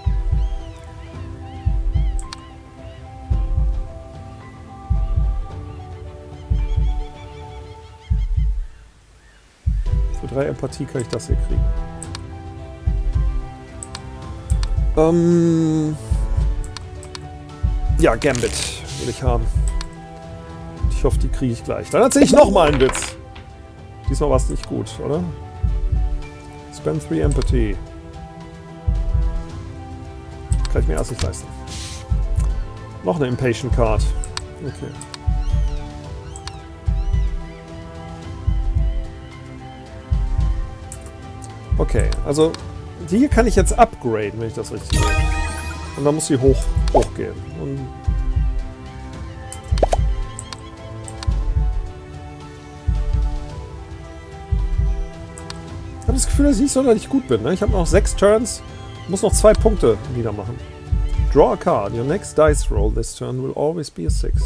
Für 3 Empathie kann ich das hier kriegen. Ja, Gambit will ich haben. Ich hoffe, die kriege ich gleich. Dann erzähle ich nochmal einen Witz. Diesmal war es nicht gut, oder? Spend 3 Empathy. Kann ich mir erst nicht leisten. Noch eine Impatient Card. Okay. Okay, also die hier kann ich jetzt upgraden, wenn ich das richtig sehe. Und dann muss sie hochgehen. Und ich habe das Gefühl, dass ich nicht sonderlich gut bin. Ne? Ich habe noch 6 Turns, muss noch 2 Punkte wieder machen. Draw a card. Your next dice roll this turn will always be a 6.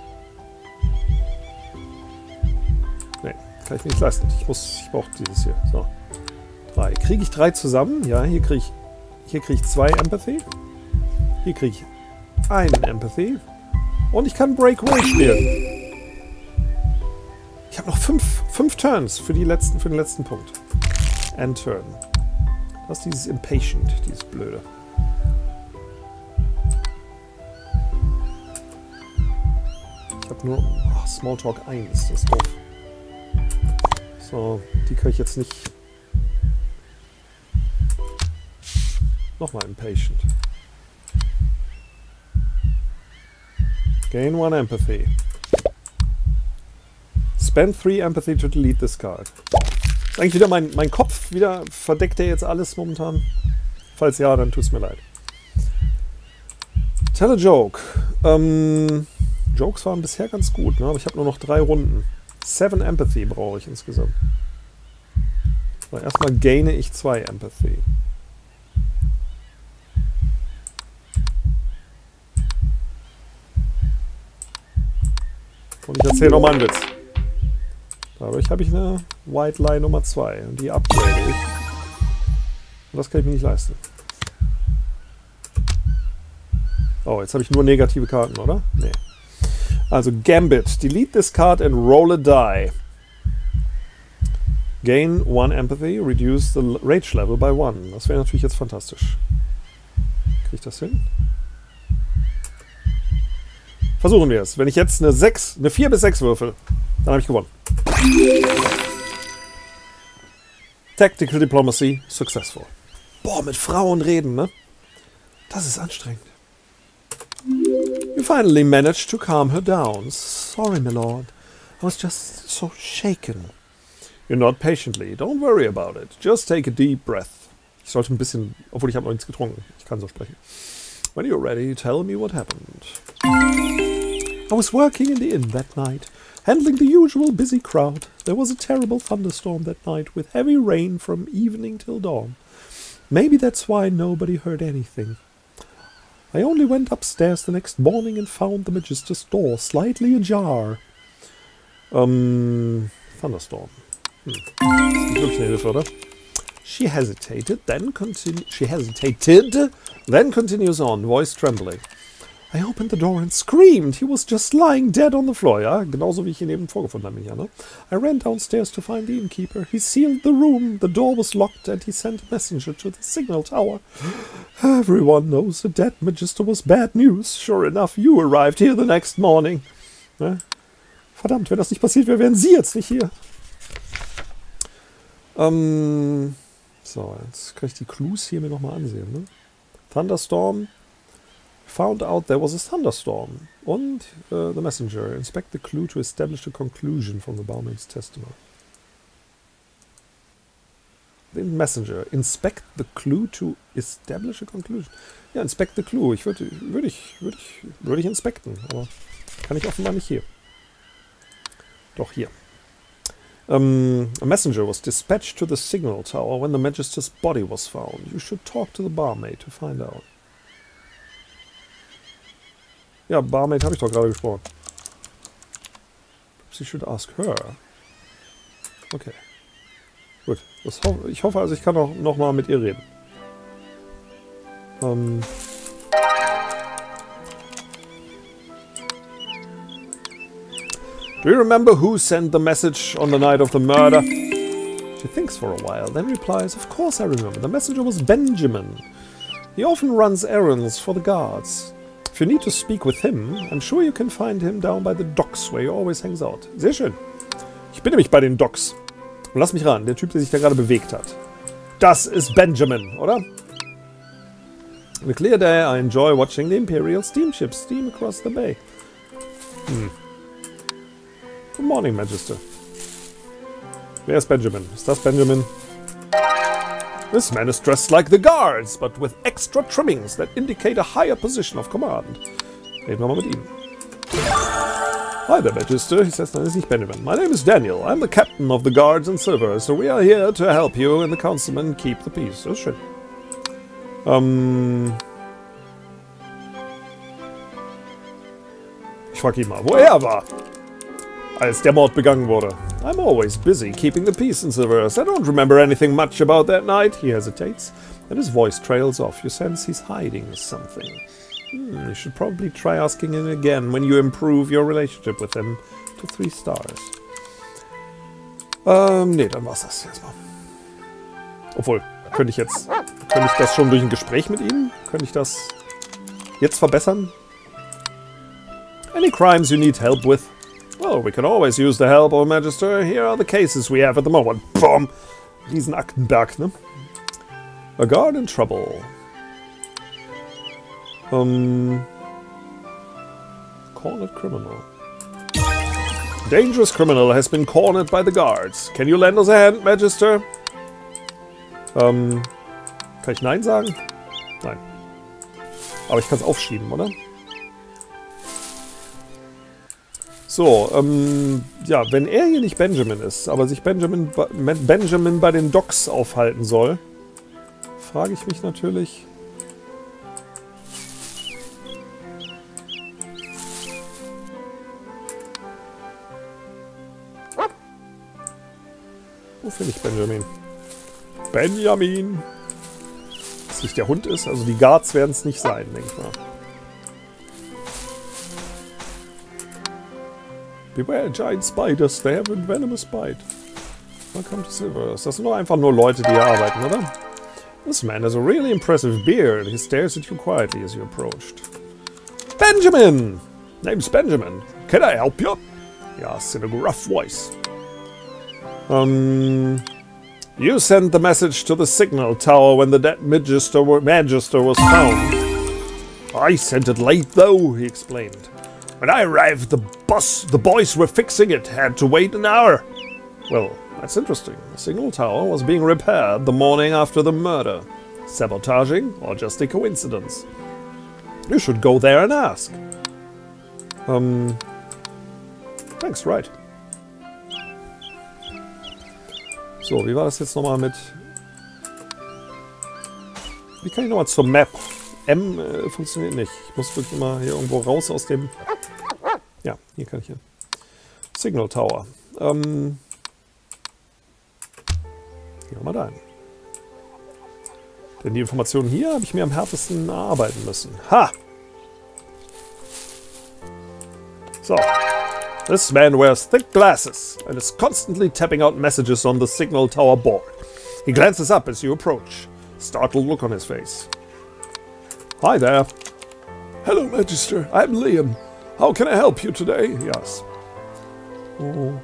Ne, kann ich mir nicht leisten. Ich brauche dieses hier. So. 3. Kriege ich 3 zusammen? Ja, hier kriege ich 2 Empathy. Hier kriege ich 1 Empathy. Und ich kann Break Will spielen. Ich habe noch 5 Turns für den letzten Punkt. End Turn. Das ist dieses Impatient, dieses Blöde. Ich habe nur Smalltalk 1, das ist doof. So, die kann ich jetzt nicht. Nochmal Impatient. Gain 1 Empathy. Spend 3 Empathy to delete this card. Ist eigentlich wieder mein Kopf, wieder verdeckt er jetzt alles momentan? Falls ja, dann tut's mir leid. Tell a joke. Jokes waren bisher ganz gut, ne? Aber ich habe nur noch 3 Runden. 7 Empathy brauche ich insgesamt. So, erstmal gaine ich 2 Empathy. Und ich erzähle nochmal einen Witz. Dadurch habe ich eine White Lie Nummer 2 und die upgrade ich. Und das kann ich mir nicht leisten. Oh, jetzt habe ich nur negative Karten, oder? Nee. Also Gambit. Delete this card and roll a die. Gain 1 Empathy, reduce the Rage Level by 1. Das wäre natürlich jetzt fantastisch. Kriege ich das hin? Versuchen wir es. Wenn ich jetzt eine 4 bis 6 würfel, dann habe ich gewonnen. Tactical Diplomacy, successful. Boah, mit Frauen reden, ne? Das ist anstrengend. You finally managed to calm her down. Sorry, my lord. I was just so shaken. You're not patiently. Don't worry about it. Just take a deep breath. Ich sollte ein bisschen, obwohl ich habe noch nichts getrunken. Ich kann so sprechen. When you're ready, tell me what happened. I was working in the inn that night, handling the usual busy crowd. There was a terrible thunderstorm that night, with heavy rain from evening till dawn. Maybe that's why nobody heard anything. I only went upstairs the next morning and found the Magister's door slightly ajar. Thunderstorm. Das ist wirklich eine Hilfe, oder? She hesitated, then continues on, voice trembling. I opened the door and screamed. He was just lying dead on the floor. Ja, genauso wie ich ihn eben vorgefunden habe, ja, ne? I ran downstairs to find the innkeeper. He sealed the room. The door was locked and he sent a messenger to the signal tower. Everyone knows a dead Magister was bad news. Sure enough, you arrived here the next morning. Ja? Verdammt, wenn das nicht passiert wäre, wären Sie jetzt nicht hier. So, jetzt kann ich die Clues hier mir nochmal ansehen. Ne? Thunderstorm. Found out there was a thunderstorm. Und the messenger. Inspect the clue to establish the conclusion from the barmaid's testimony. The messenger. Inspect the clue to establish a conclusion. Ja, inspect the clue. Würde ich inspekten. Aber kann ich offenbar nicht hier. Doch hier. A messenger was dispatched to the signal tower when the Magister's body was found. You should talk to the barmaid to find out. Ja, Barmaid habe ich doch gerade gesprochen. You should ask her. Okay. Gut. Ich hoffe also, ich kann auch noch mal mit ihr reden. Do you remember who sent the message on the night of the murder? She thinks for a while, then replies, of course I remember. The messenger was Benjamin. He often runs errands for the guards. If you need to speak with him, I'm sure you can find him down by the docks where he always hangs out. Sehr schön. Ich bin nämlich bei den Docks. Und lass mich ran, der Typ, der sich da gerade bewegt hat. Das ist Benjamin, oder? On a clear day, I enjoy watching the Imperial steamships steam across the bay. Good morning, Magister. Wer ist Benjamin? Ist das Benjamin? This man is dressed like the guards, but with extra trimmings that indicate a higher position of command. Reden wir mal mit ihm. Hi there, Magister. He says, no, this is nicht Benjamin. My name is Daniel. I'm the captain of the guards and silver, so we are here to help you and the councilman keep the peace. Das ist schön. Ich frage ihn mal, wo er war, als der Mord begangen wurde. I'm always busy keeping the peace in Silverus. I don't remember anything much about that night. He hesitates, and his voice trails off. You sense he's hiding something. You should probably try asking him again when you improve your relationship with him to 3 stars. Nee, dann war's das erstmal. Obwohl, könnte ich das schon durch ein Gespräch mit ihm? Könnte ich das jetzt verbessern? Any crimes you need help with? Well, we can always use the help of a Magister. Here are the cases we have at the moment. Boom! Riesenaktenberg, ne? A guard in trouble. Cornered criminal. Dangerous criminal has been cornered by the guards. Can you lend us a hand, Magister? Kann ich Nein sagen? Nein. Aber ich kann es aufschieben, oder? So, ja, wenn er hier nicht Benjamin ist, aber sich Benjamin bei den Docks aufhalten soll, frage ich mich natürlich... Wo finde ich Benjamin? Benjamin! Dass nicht der Hund ist, also die Guards werden es nicht sein, denke ich mal. Beware giant spiders, they have a venomous bite. Welcome to Silverhurst. Das sind doch einfach nur Leute, die hier arbeiten, oder? This man has a really impressive beard. He stares at you quietly as you approached. Benjamin! Name's Benjamin. Can I help you? He asks in a gruff voice. You sent the message to the signal tower when the dead Magister was found. I sent it late though, he explained. When I arrived, the boys were fixing it. Had to wait an hour. Well, that's interesting. The signal tower was being repaired the morning after the murder. Sabotaging or just a coincidence? You should go there and ask. Thanks, right. So, wie war das jetzt nochmal mit... Wie kann ich nochmal zur Map? M funktioniert nicht. Ich muss wirklich mal hier irgendwo raus aus dem... Ja, hier kann ich hin. Signal Tower. Gehen wir mal da hin. Denn die Informationen hier habe ich mir am härtesten erarbeiten müssen. Ha! So. This man wears thick glasses and is constantly tapping out messages on the signal tower board. He glances up as you approach. Startled look on his face. Hi there. Hello, Magister. I'm Liam. How can I help you today? He asks. Oh.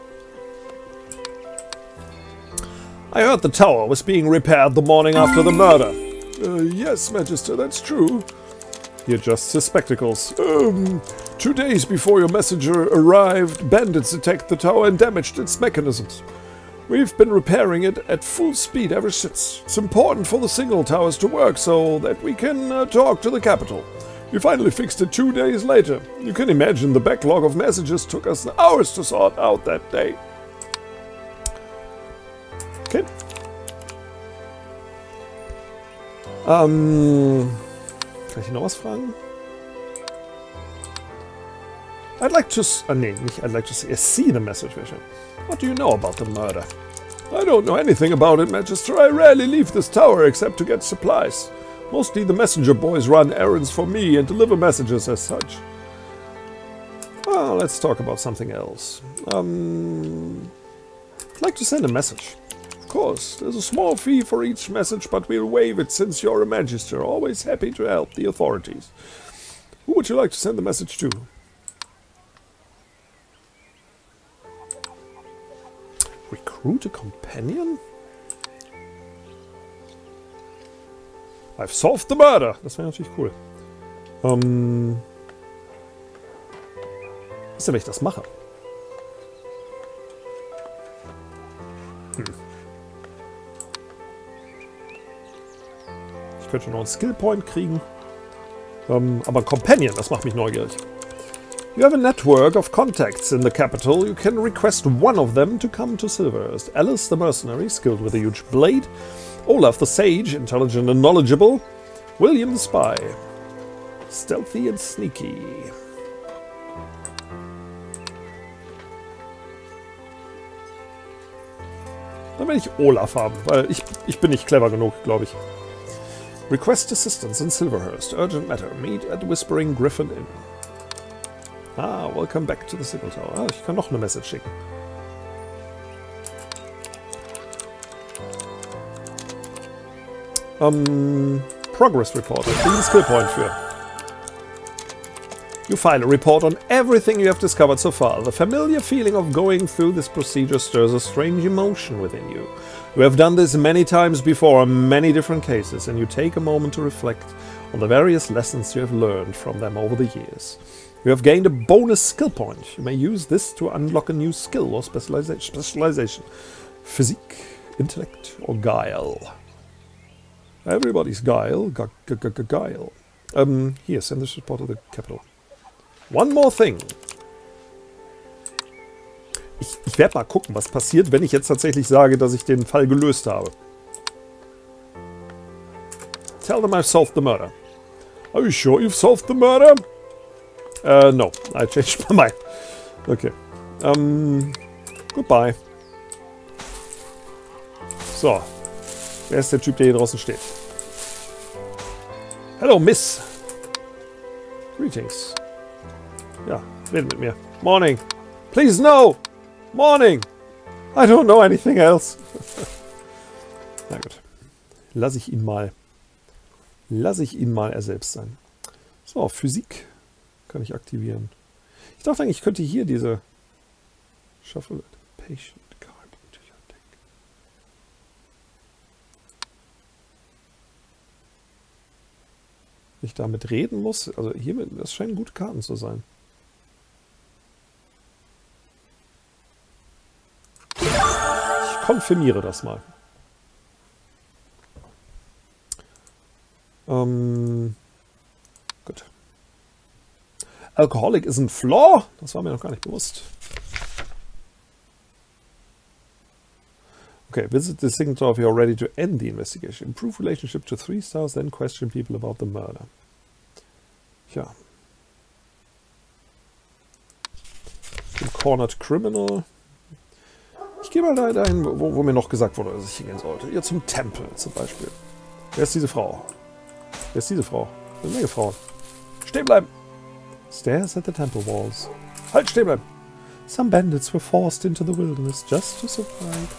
I heard the tower was being repaired the morning after the murder. Yes, Magister, that's true. He adjusts his spectacles. 2 days before your messenger arrived, bandits attacked the tower and damaged its mechanisms. We've been repairing it at full speed ever since. It's important for the signal towers to work so that we can talk to the capital. We finally fixed it 2 days later. You can imagine the backlog of messages took us hours to sort out that day. Okay. Kann ich noch was fragen? I'd like to... nee, nicht I'd like to see the message version. What do you know about the murder? I don't know anything about it, Magister. I rarely leave this tower except to get supplies. Mostly the messenger boys run errands for me and deliver messages as such. Well, let's talk about something else. I'd like to send a message. Of course, there's a small fee for each message, but we'll waive it since you're a Magister. Always happy to help the authorities. Who would you like to send the message to? Recruit a companion? I've solved the murder. Das wäre natürlich cool. Was ist denn, wenn ich das mache? Ich könnte noch einen Skill Point kriegen. Aber Companion, das macht mich neugierig. You have a network of contacts in the capital. You can request one of them to come to Silverhurst. Alice the mercenary, skilled with a huge blade. Olaf the sage, intelligent and knowledgeable. William the spy, stealthy and sneaky. Dann will ich Olaf haben, weil ich bin nicht clever genug, glaube ich. Request assistance in Silverhurst. Urgent matter. Meet at Whispering Griffin Inn. Ah, welcome back to the signal tower. Ah, ich kann noch eine Message schicken. Progress report. Ich kriege einen Skill Point für. You file a report on everything you have discovered so far. The familiar feeling of going through this procedure stirs a strange emotion within you. You have done this many times before in many different cases, and you take a moment to reflect on the various lessons you have learned from them over the years. You have gained a bonus skill point. You may use this to unlock a new skill or specialization. Physique, intellect, or guile. Everybody's guile. Guile. Here, send this report to the capital. One more thing. Ich werde mal gucken, was passiert, wenn ich jetzt tatsächlich sage, dass ich den Fall gelöst habe. Tell them I've solved the murder. Are you sure you've solved the murder? No, I changed my mind. Okay. Goodbye. So. Wer ist der Typ, der hier draußen steht? Hello, Miss. Greetings. Ja, redet mit mir. Morning. Please, no! Morning! I don't know anything else. Na gut. Lass ich ihn mal er selbst sein. So, Physik kann ich aktivieren. Ich dachte eigentlich, ich könnte hier diese Shuffle Patient Card into your deck. Ich damit reden muss. Also hier, das scheinen gute Karten zu sein. Ich konfirmiere das mal. Gut. Alcoholic is a flaw? Das war mir noch gar nicht bewusst. Okay, visit the signature if you are ready to end the investigation. Improve relationship to 3 stars, then question people about the murder. Ja. Cornered Criminal. Ich gehe mal dahin, wo mir noch gesagt wurde, dass ich hingehen sollte. Hier zum Tempel zum Beispiel. Wer ist diese Frau? Wer ist diese Frau? Eine Menge Frauen. Stehen bleiben! Stairs at the temple walls. Halt, stehen bleiben! Some bandits were forced into the wilderness just to survive.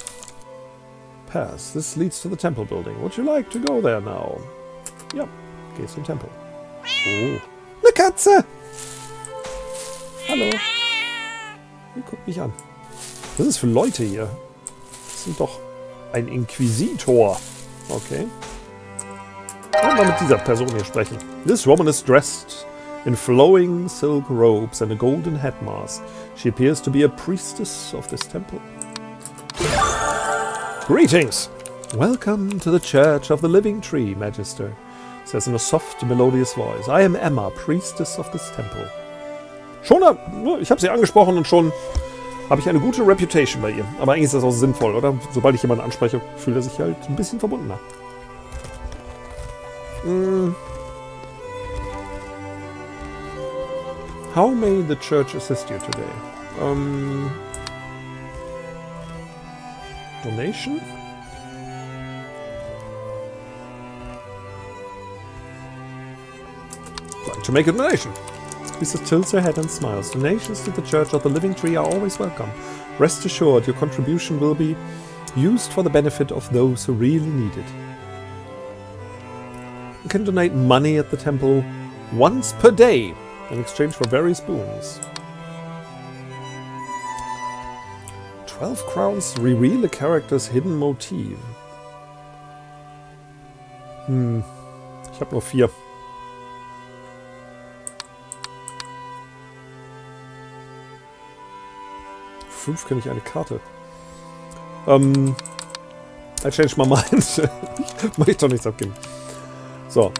Pass. This leads to the temple building. Would you like to go there now? Ja, geh zum Tempel. Oh. Eine Katze! Hallo. Die guckt mich an. Was ist das für Leute hier? Das sind doch ein Inquisitor. Okay. Wollen wir mit dieser Person hier sprechen. This woman is dressed in flowing silk robes and a golden head mask. She appears to be a priestess of this temple. Greetings! Welcome to the Church of the Living Tree, Magister. Says in a soft, melodious voice. I am Emma, priestess of this temple. Schon, ich habe sie angesprochen und schon habe ich eine gute Reputation bei ihr. Aber eigentlich ist das auch sinnvoll, oder? Sobald ich jemanden anspreche, fühlt er sich halt ein bisschen verbundener. How may the church assist you today? Donation? Like to make a donation. Lisa tilts her head and smiles. Donations to the Church of the Living Tree are always welcome. Rest assured, your contribution will be used for the benefit of those who really need it. You can donate money at the temple once per day in exchange for various boons. 12 crowns reveal a character's hidden motive. Ich habe nur 4. Kenne ich eine Karte. I change my mind. Mach ich doch nichts abgeben. So,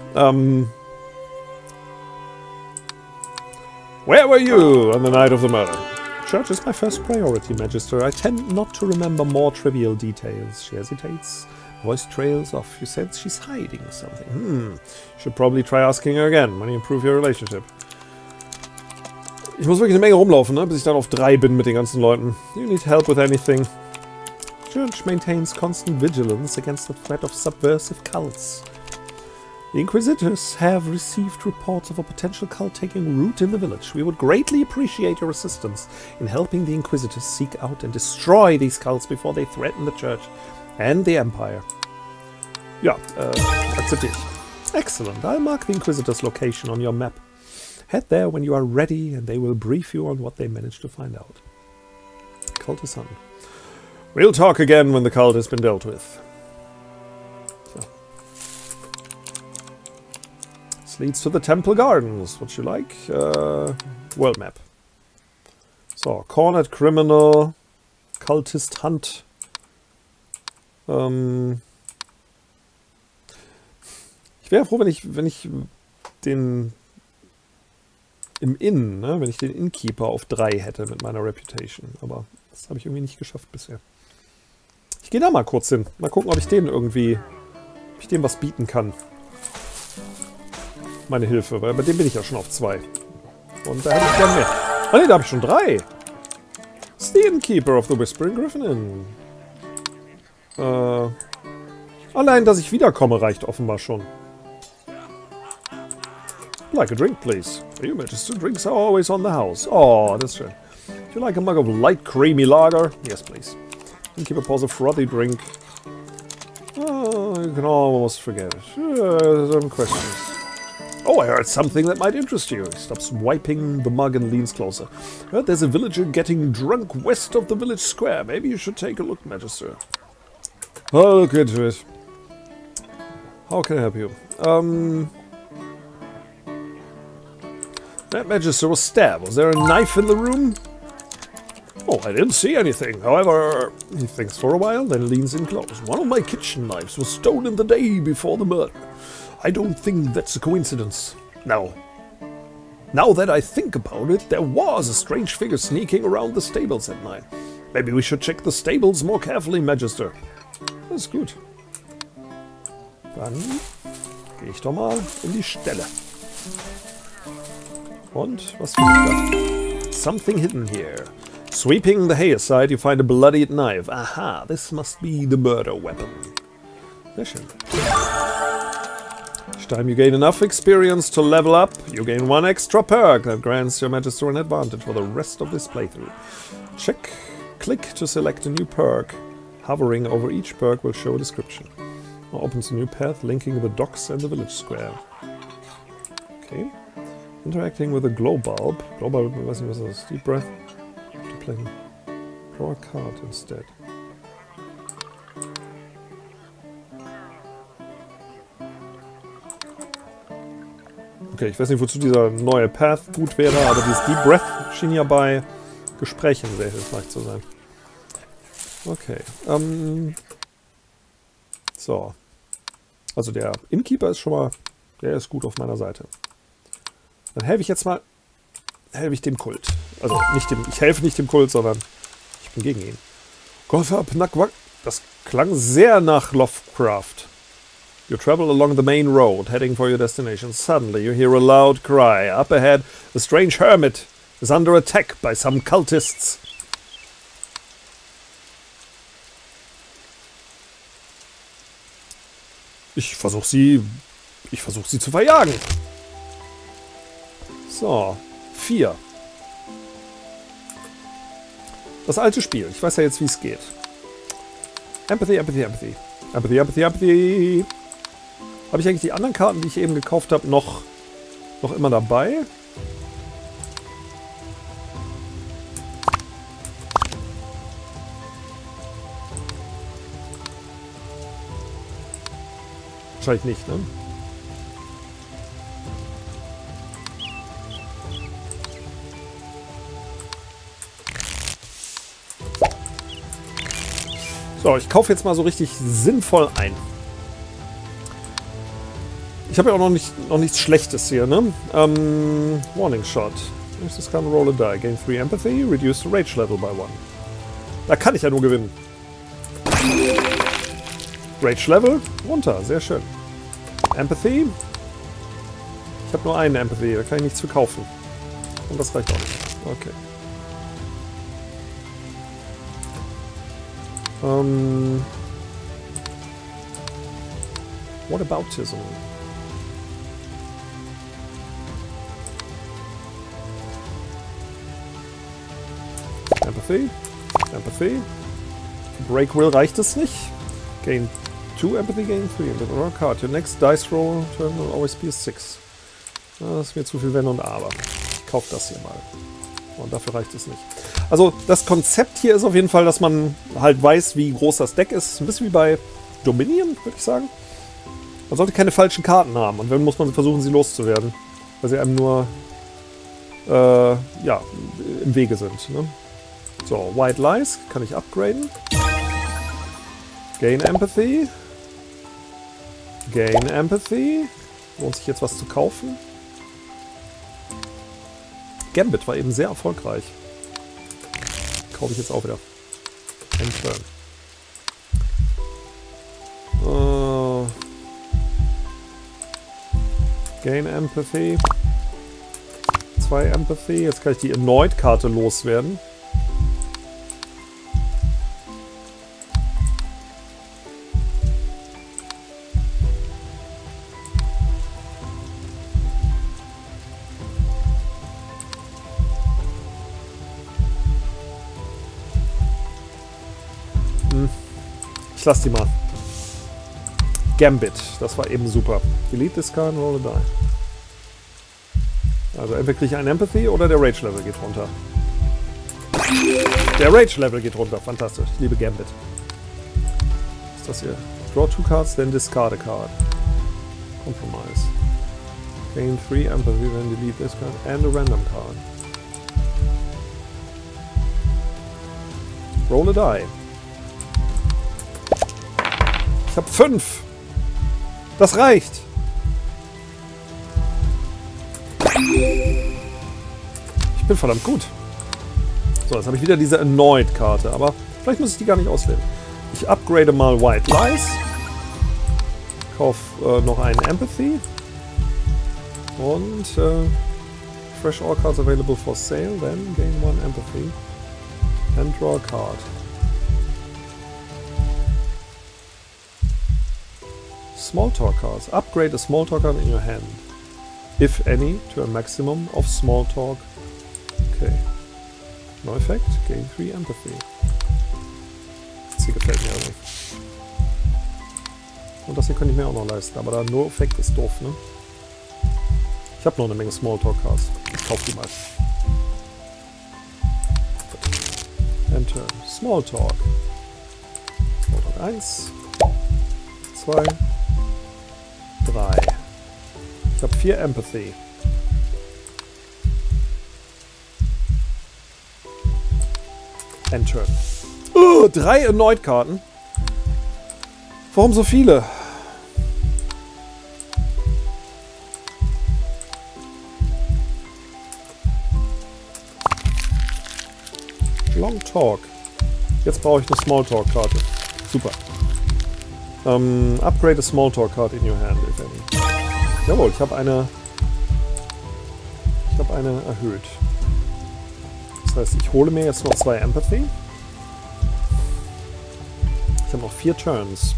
where were you on the night of the murder? Church is my first priority, Magister. I tend not to remember more trivial details. She hesitates. Voice trails off. You sense she's hiding something. Should probably try asking her again when you improve your relationship. Ich muss wirklich eine Menge rumlaufen, ne, bis ich dann auf 3 bin mit den ganzen Leuten. You need help with anything. Church maintains constant vigilance against the threat of subversive cults. The Inquisitors have received reports of a potential cult taking root in the village. We would greatly appreciate your assistance in helping the Inquisitors seek out and destroy these cults before they threaten the Church and the Empire. Ja, akzeptiere ich. Excellent. I'll mark the Inquisitors' location on your map. Head there when you are ready and they will brief you on what they managed to find out. Cult is on. We'll talk again when the cult has been dealt with. So. This leads to the Temple Gardens. What you like? World map. So, Cornered Criminal, Cultist Hunt. Ich wäre froh, wenn ich den im Inn, ne, wenn ich den Innkeeper auf 3 hätte mit meiner Reputation. Aber das habe ich irgendwie nicht geschafft bisher. Ich gehe da mal kurz hin. Mal gucken, ob ich dem was bieten kann. Meine Hilfe, weil bei dem bin ich ja schon auf 2. Und da hätte ich gern mehr. Ah ne, da habe ich schon 3. It's the Innkeeper of the Whispering Griffin Inn. Allein, dass ich wiederkomme, reicht offenbar schon. Like a drink, please. You Magister, drinks are always on the house. Oh, das ist schön. Would you like a mug of light creamy lager? Yes, please. Innkeeper pours a frothy drink. Oh, you can almost forget it. Some questions. Oh, I heard something that might interest you. He stops wiping the mug and leans closer. Heard there's a villager getting drunk west of the village square. Maybe you should take a look, Magister. I'll look into it. How can I help you? That Magister was stabbed. Was there a knife in the room? Oh, I didn't see anything. However, he thinks for a while, then leans in close. One of my kitchen knives was stolen the day before the murder. I don't think that's a coincidence. Now that I think about it, there was a strange figure sneaking around the stables at night. Maybe we should check the stables more carefully, Magister. Das ist gut. Dann gehe ich doch mal in die Stelle. Und was finde ich da? Something hidden here. Sweeping the hay aside, you find a bloodied knife. Aha, this must be the murder weapon. Sehr schön. Each time you gain enough experience to level up, you gain one extra perk that grants your Magister an advantage for the rest of this playthrough. Click to select a new perk. Hovering over each perk will show a description. Or opens a new path linking the docks and the village square. Okay. Interacting with a glow bulb. Glow bulb, I weiß nicht, was das ist. Deep breath. To play. Draw a card instead. Okay, ich weiß nicht, wozu dieser neue Path gut wäre, aber dieses Deep Breath schien ja bei Gesprächen sehr hilfreich zu sein. Okay, so. Also der Innkeeper ist schon mal, der ist gut auf meiner Seite. Dann helfe ich jetzt mal, dem Kult. Also nicht dem, ich helfe nicht dem Kult, sondern ich bin gegen ihn. Gothab Nakwak, das klang sehr nach Lovecraft. You travel along the main road, heading for your destination. Suddenly you hear a loud cry. Up ahead, a strange hermit is under attack by some cultists. Ich versuche sie zu verjagen. So, 4. Das alte Spiel. Ich weiß ja jetzt, wie es geht. Empathy, Empathy, Empathy. Empathy, Empathy, Empathy. Habe ich eigentlich die anderen Karten, die ich eben gekauft habe, noch immer dabei? Wahrscheinlich nicht, ne? So, ich kaufe jetzt mal so richtig sinnvoll ein. Ich habe ja auch noch nichts Schlechtes hier, ne? Warning Shot. Use this card to roll a die. Gain 3 Empathy, reduce the Rage Level by 1. Da kann ich ja nur gewinnen. Rage Level runter, sehr schön. Empathy. Ich habe nur einen Empathy, da kann ich nichts für kaufen. Und das reicht auch nicht. Okay. Whataboutism? Empathy. Empathy. Für Break Will reicht es nicht. Gain 2 Empathy, gain 3. Draw a card. Your next dice roll turn will always be a 6. Das ist mir zu viel Wenn und Aber. Ich kaufe das hier mal. Und dafür reicht es nicht. Also das Konzept hier ist auf jeden Fall, dass man halt weiß, wie groß das Deck ist. Ein bisschen wie bei Dominion, würde ich sagen. Man sollte keine falschen Karten haben. Und wenn, muss man versuchen, sie loszuwerden. Weil sie einem nur ja, im Wege sind. Ne? So, White Lies kann ich upgraden. Gain Empathy. Gain Empathy. Lohnt sich jetzt was zu kaufen. Gambit war eben sehr erfolgreich. Kaufe ich jetzt auch wieder. End turn. Gain Empathy. 2 Empathy. Jetzt kann ich die Erneut-Karte loswerden. Ich lasse die mal. Gambit, das war eben super. Delete this card and roll a die. Also entweder kriege ich einen Empathy oder der Rage-Level geht runter. Der Rage-Level geht runter, fantastisch. Ich liebe Gambit. Was ist das hier? Draw 2 cards, then discard a card. Compromise. Gain 3 Empathy, then delete this card and a random card. Roll a die. Ich habe 5. Das reicht. Ich bin verdammt gut. So, jetzt habe ich wieder diese Annoyed-Karte, aber vielleicht muss ich die gar nicht auswählen. Ich upgrade mal White Lies. Kaufe noch einen Empathy. Und fresh all cards available for sale. Then gain 1 Empathy. And draw a card. Small talk cards. Upgrade a small talk card in your hand. If any, to a maximum of small talk. Okay. No effect. Gain 3 Empathy. Das hier gefällt mir also. Und das hier könnte ich mir auch noch leisten. Aber da No Effect ist doof, ne? Ich habe noch eine Menge Small Talk Cards. Ich kaufe die mal. End turn. Small Talk. Small Talk 1, 2, 3. Ich habe 4 Empathy. End turn. 3 Annoyed-Karten. Warum so viele? Long Talk. Jetzt brauche ich eine Small Talk Karte. Super. Upgrade a Small Talk Card in your hand, if any. Jawohl, ich habe eine erhöht. Das heißt, ich hole mir jetzt noch 2 Empathy. Ich habe noch 4 Turns.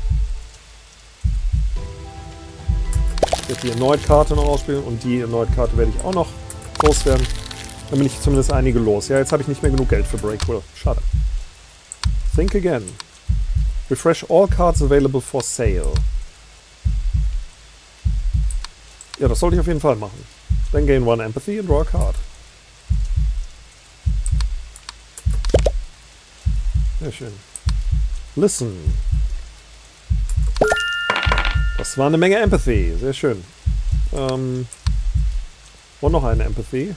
Ich werde die Annoyed-Karte noch ausspielen und die Annoyed-Karte werde ich auch noch loswerden. Dann bin ich zumindest einige los. Ja, jetzt habe ich nicht mehr genug Geld für Breakwill. Schade. Think again. Refresh all cards available for sale. Ja, das sollte ich auf jeden Fall machen. Then gain 1 Empathy and draw a card. Sehr schön. Listen. Das war eine Menge Empathy. Sehr schön. Und noch eine Empathy.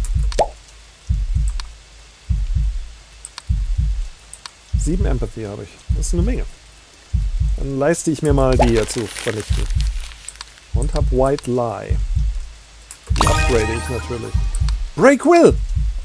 Sieben Empathy habe ich. Das ist eine Menge. Dann leiste ich mir mal die hier zu vernichten. Und habe White Lie. Die upgrade ich natürlich. Breakwill!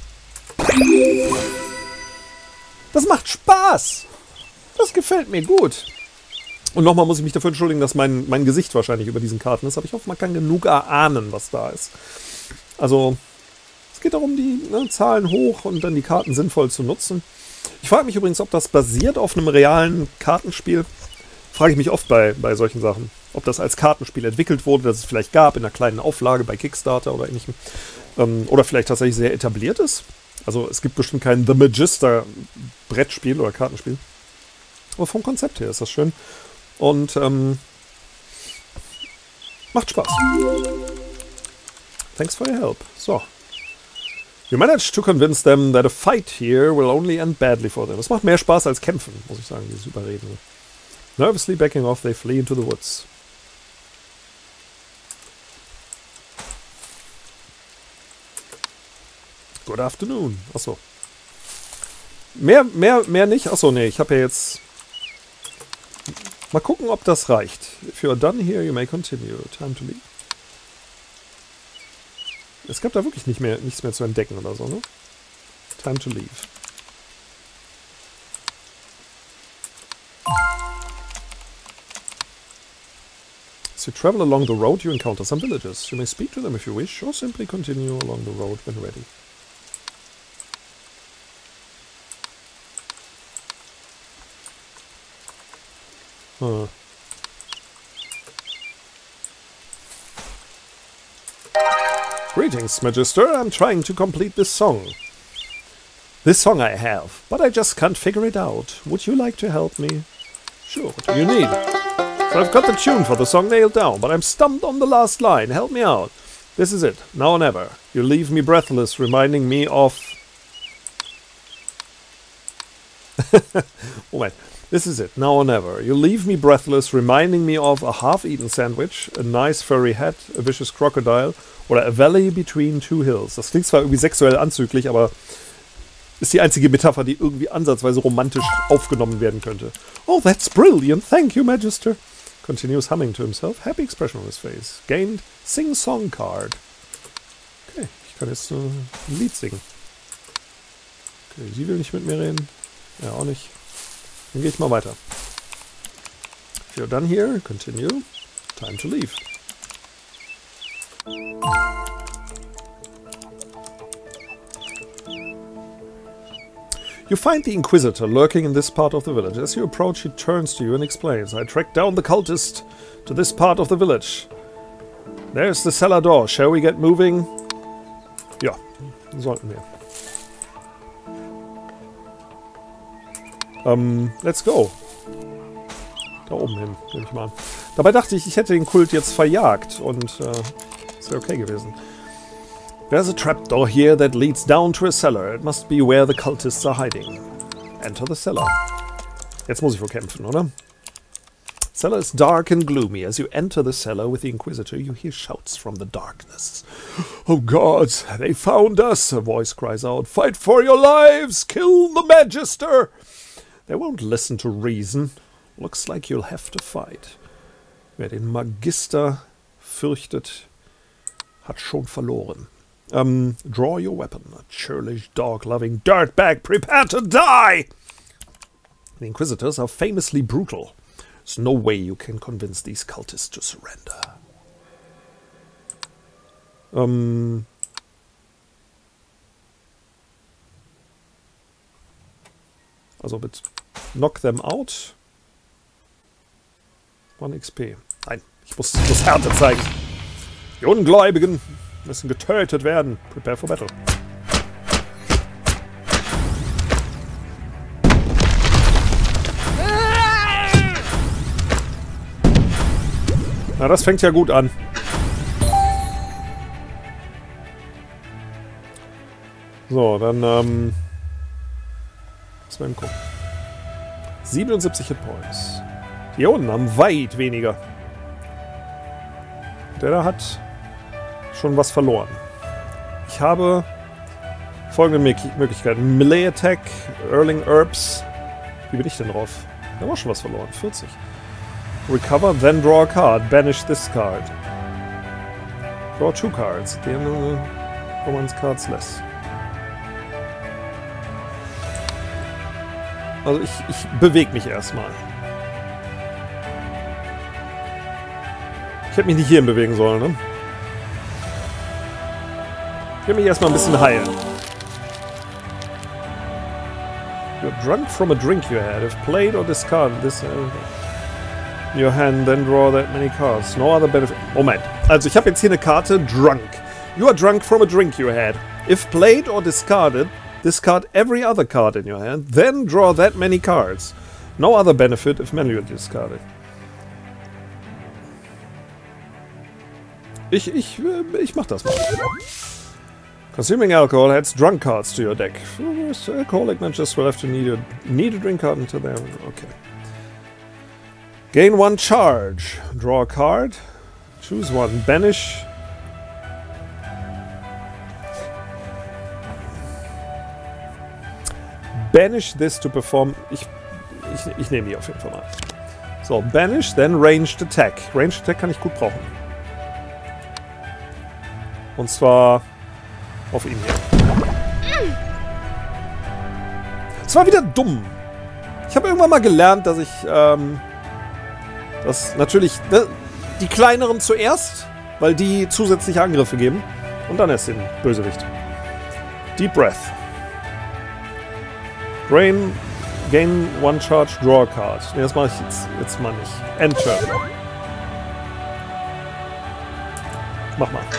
Das macht Spaß! Das gefällt mir gut. Und nochmal muss ich mich dafür entschuldigen, dass mein Gesicht wahrscheinlich über diesen Karten ist. Aber ich hoffe, man kann genug erahnen, was da ist. Also, es geht darum, die Zahlen hoch und dann die Karten sinnvoll zu nutzen. Ich frage mich übrigens, ob das basiert auf einem realen Kartenspiel. Frage ich mich oft bei solchen Sachen. Ob das als Kartenspiel entwickelt wurde, das es vielleicht gab in einer kleinen Auflage bei Kickstarter oder ähnlichem. Oder vielleicht tatsächlich sehr etabliert ist. Also es gibt bestimmt kein The Magister Brettspiel oder Kartenspiel. Aber vom Konzept her ist das schön. Und macht Spaß. Thanks for your help. So. You managed to convince them that a fight here will only end badly for them. Das macht mehr Spaß als kämpfen, muss ich sagen, dieses Überreden. Nervously backing off, they flee into the woods. Good afternoon. Achso. Mehr nicht? Achso, nee, ich habe ja jetzt... Mal gucken, ob das reicht. If you are done here, you may continue. Time to leave. Es gab da wirklich nichts mehr zu entdecken oder so, ne? Time to leave. As you travel along the road, you encounter some villagers. You may speak to them if you wish, or simply continue along the road when ready. Greetings, Magister. I'm trying to complete this song. This song I have, but I just can't figure it out. Would you like to help me? Sure, what do you need? So I've got the tune for the song nailed down, but I'm stumped on the last line. Help me out. This is it. Now or never. You leave me breathless, reminding me of... Moment. This is it. Now or never. You leave me breathless, reminding me of a half-eaten sandwich, a nice furry hat, a vicious crocodile oder a valley between two hills. Das klingt zwar irgendwie sexuell anzüglich, aber ist die einzige Metapher, die irgendwie ansatzweise romantisch aufgenommen werden könnte. Oh, that's brilliant. Thank you, Magister. Continues humming to himself. Happy expression on his face. Gained Sing-Song Card. Okay, ich kann jetzt ein Lied singen. Okay, sie will nicht mit mir reden. Ja, auch nicht. Dann gehe ich mal weiter. If you're done here, continue. Time to leave. You find the Inquisitor lurking in this part of the village. As you approach, he turns to you and explains, I tracked down the cultist to this part of the village. There's the cellar door. Shall we get moving? Ja, sollten wir. Let's go. Da oben hin, nehme ich mal an. Dabei dachte ich, ich hätte den Kult jetzt verjagt und ist ja okay gewesen. There's a trapdoor here that leads down to a cellar. It must be where the cultists are hiding. Enter the cellar. Jetzt muss ich wohl kämpfen, oder? Cellar is dark and gloomy. As you enter the cellar with the Inquisitor, you hear shouts from the darkness. Oh God, they found us, a voice cries out. Fight for your lives! Kill the Magister! They won't listen to reason. Looks like you'll have to fight. Wer den Magister fürchtet, hat schon verloren. Draw your weapon. A churlish, dog-loving dirtbag, prepare to die! The Inquisitors are famously brutal. There's no way you can convince these cultists to surrender. Also mit Knock them out. 1 XP. Nein, ich muss Härte zeigen. Die Ungläubigen müssen getötet werden. Prepare for battle. Na, das fängt ja gut an. So, dann, lass mal eben gucken. 77 Hitpoints. Die hier unten haben weit weniger. Der da hat schon was verloren. Ich habe folgende Möglichkeiten. Melee Attack, Earling Herbs. Wie bin ich denn drauf? Da war schon was verloren. 40. Recover, then draw a card. Banish this card. Draw 2 cards. The end of one's cards less. Also ich bewege mich erstmal. Ich hätte mich nicht hierhin bewegen sollen, ne? Ich will mich erstmal ein bisschen heilen. You're drunk from a drink you had. If played or discarded this in your hand, then draw that many cards. No other benefit. Moment. Also ich habe jetzt hier eine Karte, drunk. You are drunk from a drink you had. If played or discarded, discard every other card in your hand, then draw that many cards. No other benefit if manually discarded. Ich mach das mal. Consuming alcohol adds drunk cards to your deck. Alcoholic matches will have to need a drink card until then. Okay. Gain 1 charge. Draw a card. Choose one. Banish. Banish this to perform... Ich nehme die auf jeden Fall mal. So, Banish, then Ranged Attack. Ranged Attack kann ich gut brauchen. Und zwar auf ihn hier. Das war wieder dumm. Ich habe irgendwann mal gelernt, dass ich... dass natürlich die kleineren zuerst, weil die zusätzliche Angriffe geben. Und dann erst den Bösewicht. Deep Breath. Gain 1 Charge, Draw a Card. Ne, das mache ich jetzt mal nicht. Enter. Mach mal.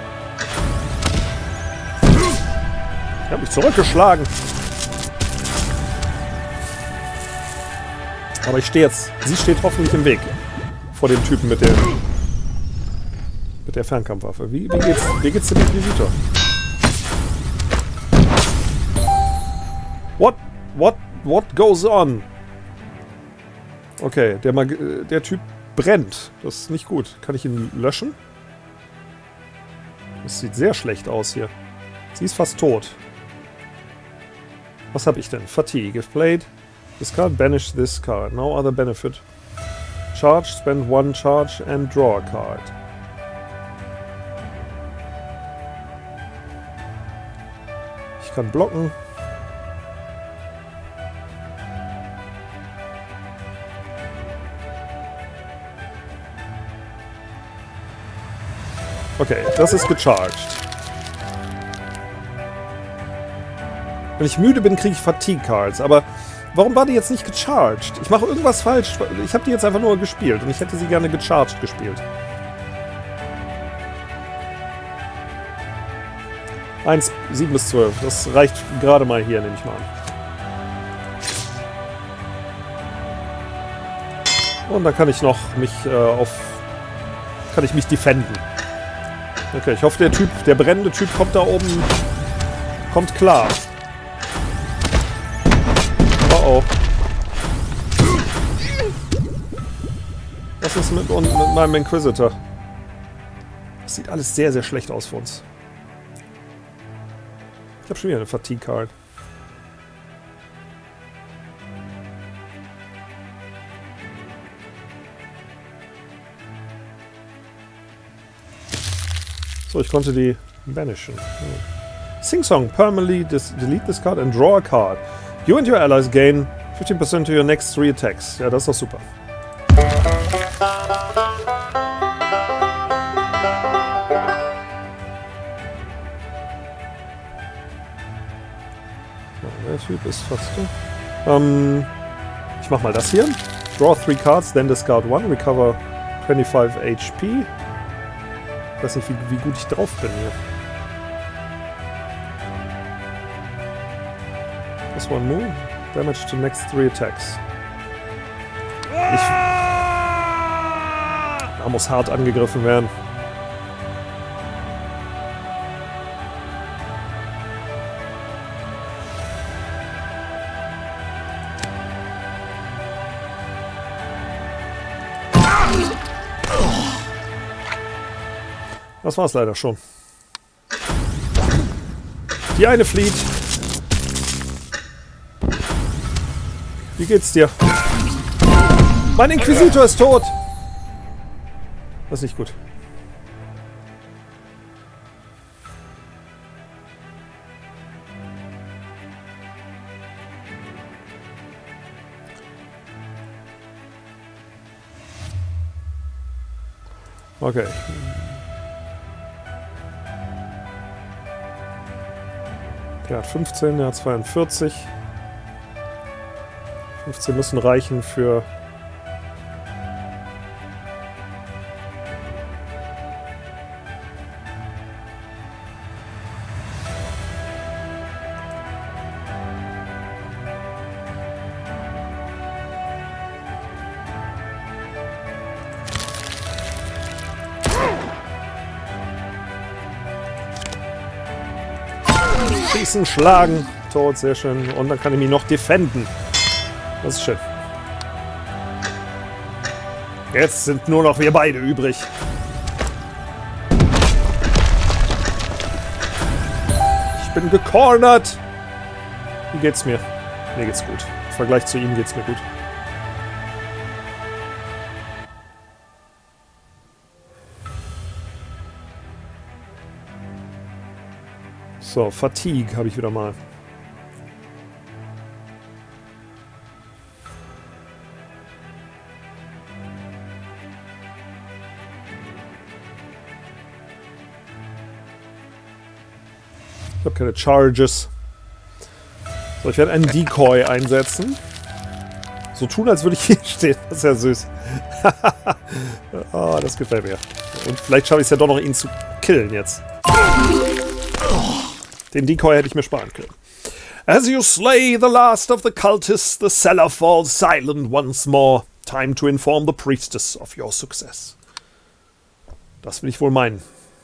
Ich habe mich zurückgeschlagen. Aber ich stehe jetzt... Sie steht hoffentlich im Weg. Vor dem Typen mit der Fernkampfwaffe. Wie geht's dem Inquisitor? What goes on? Okay, der Typ brennt. Das ist nicht gut. Kann ich ihn löschen? Das sieht sehr schlecht aus hier. Sie ist fast tot. Was habe ich denn? Fatigue. If played, discard, banish this card. No other benefit. Charge, spend one charge and draw a card. Ich kann blocken. Okay, das ist gecharged. Wenn ich müde bin, kriege ich Fatigue Cards. Aber warum war die jetzt nicht gecharged? Ich mache irgendwas falsch. Ich habe die jetzt einfach nur gespielt und ich hätte sie gerne gecharged gespielt. 1, 7 bis 12. Das reicht gerade mal hier, nehme ich mal an. Und dann kann ich noch mich kann ich mich defenden. Okay, ich hoffe, der brennende Typ kommt da oben, kommt klar. Oh oh. Was ist mit meinem Inquisitor? Das sieht alles sehr, sehr schlecht aus für uns. Ich habe schon wieder eine Fatigue Card. So, ich konnte die banishen. Sing Song. Permanently delete this card and draw a card. You and your allies gain 15% to your next 3 attacks. Ja, das ist doch super. Der Typ ist fast so. Ich mach mal das hier. Draw 3 cards, then discard 1, recover 25 HP. Ich weiß nicht, wie gut ich drauf bin hier. Das one move. Damage to next 3 attacks. Da muss hart angegriffen werden. Das war's leider schon. Die eine flieht. Wie geht's dir? Mein Inquisitor ist tot! Das ist nicht gut. Okay. Der hat 15, der hat 42. 15 müssen reichen für... Schießen, schlagen. Tot, sehr schön. Und dann kann ich mich noch defenden. Das ist schön. Jetzt sind nur noch wir beide übrig. Ich bin gecornert. Wie geht's mir? Mir geht's gut. Im Vergleich zu ihm geht's mir gut. So, Fatigue habe ich wieder mal. Ich habe keine Charges. So, ich werde einen Decoy einsetzen. So tun, als würde ich hier stehen. Das ist ja süß. Oh, das gefällt mir. Und vielleicht schaffe ich es ja doch noch, ihn zu killen jetzt. Den Decoy hätte ich mir sparen können. As you slay the last of the cultists, the cellar falls silent once more. Time to inform the priestess of your success. Das will ich wohl meinen.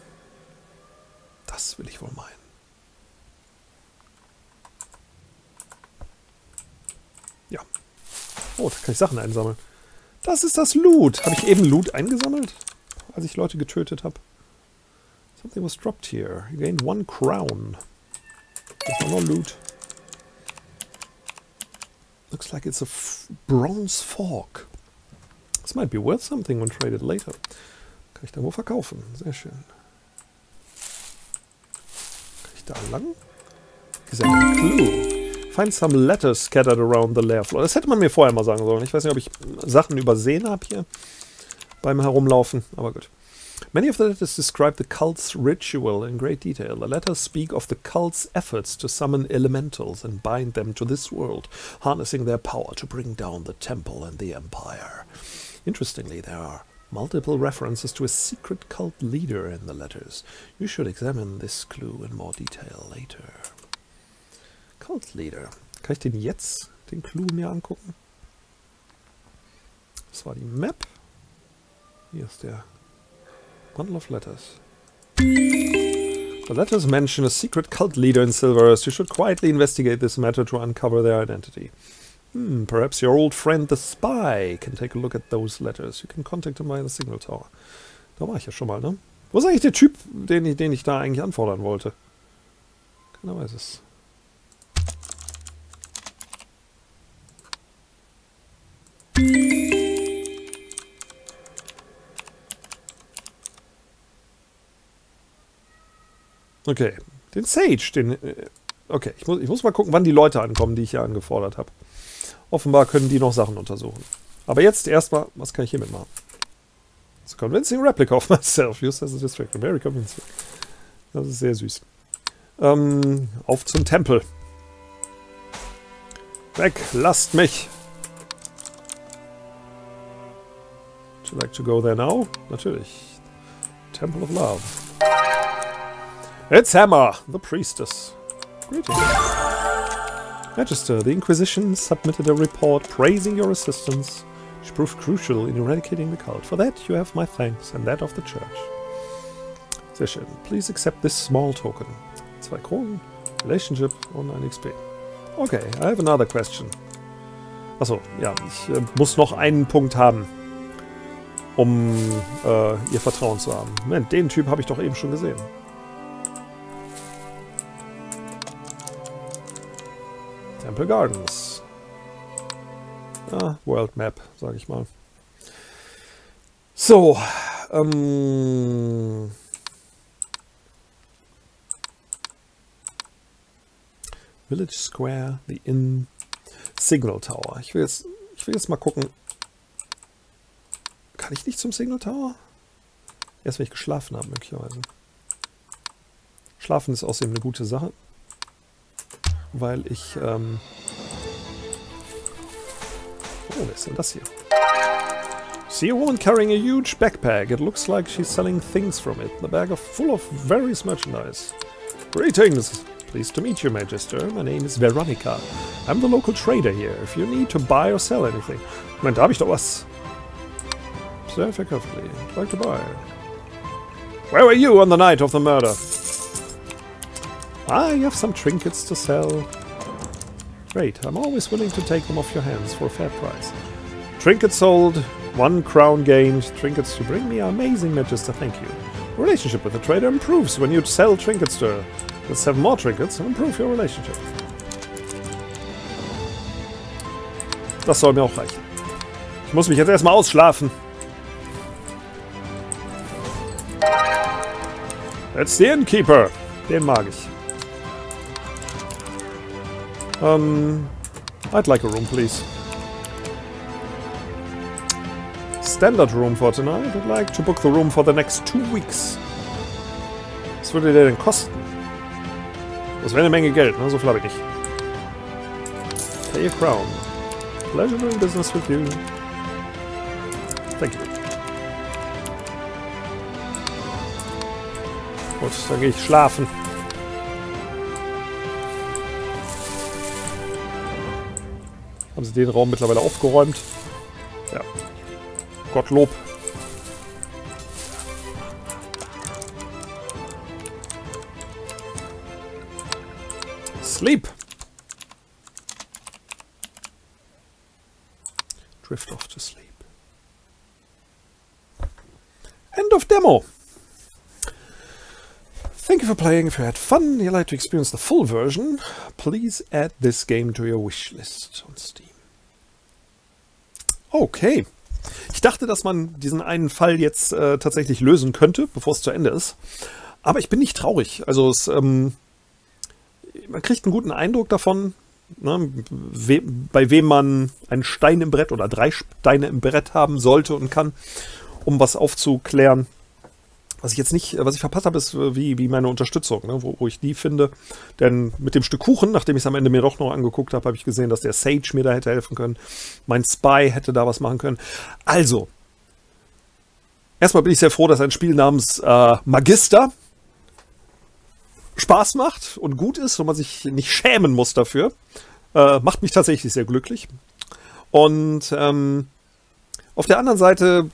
Das will ich wohl meinen. Ja. Oh, da kann ich Sachen einsammeln. Das ist das Loot. Habe ich eben Loot eingesammelt, als ich Leute getötet habe? Something was dropped here. You gained 1 crown. There's no more loot. Looks like it's a bronze fork. This might be worth something when traded later. Kann ich da wo verkaufen? Sehr schön. Kann ich da lang? Examine clue. Find some letters scattered around the lair floor. Das hätte man mir vorher mal sagen sollen. Ich weiß nicht, ob ich Sachen übersehen habe hier beim Herumlaufen, aber gut. Many of the letters describe the cult's ritual in great detail. The letters speak of the cult's efforts to summon elementals and bind them to this world, harnessing their power to bring down the temple and the empire. Interestingly, there are multiple references to a secret cult leader in the letters. You should examine this clue in more detail later. Cult Leader. Kann ich den jetzt, den Clue, mir angucken? Das war die Map. Hier ist der Bundle of Letters. The letters mention a secret cult leader in Silverhurst. You should quietly investigate this matter to uncover their identity. Perhaps your old friend the Spy can take a look at those letters. You can contact him via the Signal Tower. Da war ich ja schon mal, ne? Wo ist eigentlich der Typ, den ich da eigentlich anfordern wollte? Keiner weiß es. Okay, den Sage, den... Okay, ich muss mal gucken, wann die Leute ankommen, die ich hier angefordert habe. Offenbar können die noch Sachen untersuchen. Aber jetzt erstmal, was kann ich hiermit machen? It's a convincing replica of myself. Used as a distraction. Very convincing. Das ist sehr süß. Auf zum Tempel. Weg, lasst mich! Would you like to go there now? Natürlich. Temple of Love. It's Hammer, the priestess. Greetings. Magister, the Inquisition submitted a report praising your assistance, which proved crucial in eradicating the cult. For that, you have my thanks and that of the church. Sehr schön. Please accept this small token. 2 Kronen, Relationship und 1 XP. Okay, I have another question. Achso, ja, ich muss noch einen Punkt haben, um ihr Vertrauen zu haben. Moment, den Typ habe ich doch eben schon gesehen. Temple Gardens. Ah, World Map, sage ich mal. So, Village Square, the Inn, Signal Tower. Ich will jetzt mal gucken. Kann ich nicht zum Signal Tower? Erst wenn ich geschlafen habe, möglicherweise. Schlafen ist außerdem eine gute Sache. Weil ich, oh, wer ist denn das hier? See a woman carrying a huge backpack. It looks like she's selling things from it. The bag is full of various merchandise. Greetings! Pleased to meet you, Magister. My name is Veronica. I'm the local trader here. If you need to buy or sell anything. Moment, da habe ich doch was. Observe her carefully. I'd like to buy. Where were you on the night of the murder? Ah, you have some trinkets to sell. Great, I'm always willing to take them off your hands for a fair price. Trinkets sold, 1 crown gained. Trinkets you bring me are amazing, Magister, thank you. Relationship with the trader improves when you sell trinkets to her. Let's have more trinkets and improve your relationship. Das soll mir auch reichen. Ich muss mich jetzt erstmal ausschlafen. That's the Innkeeper. Den mag ich. I'd like a room, please. Standard room for tonight. I'd like to book the room for the next 2 weeks. Was würde der denn kosten? Das wäre eine Menge Geld, ne? So viel habe ich nicht. Pay a crown. Pleasure doing business with you. Thank you. Gut, dann gehe ich schlafen. Haben sie den Raum mittlerweile aufgeräumt. Ja. Gottlob. Sleep. Drift off to sleep. End of demo. Thank you for playing. If you had fun and you'd like to experience the full version, please add this game to your wishlist on Steam. Okay. Ich dachte, dass man diesen einen Fall jetzt tatsächlich lösen könnte, bevor es zu Ende ist. Aber ich bin nicht traurig. Also es, man kriegt einen guten Eindruck davon, ne, bei wem man einen Stein im Brett oder 3 Steine im Brett haben sollte und kann, um was aufzuklären. Was ich verpasst habe, ist wie meine Unterstützung, ne, wo ich die finde. Denn mit dem Stück Kuchen, nachdem ich es am Ende mir doch noch angeguckt habe, habe ich gesehen, dass der Sage mir da hätte helfen können. Mein Spy hätte da was machen können. Also, erstmal bin ich sehr froh, dass ein Spiel namens Magister Spaß macht und gut ist und man sich nicht schämen muss dafür. Macht mich tatsächlich sehr glücklich. Und auf der anderen Seite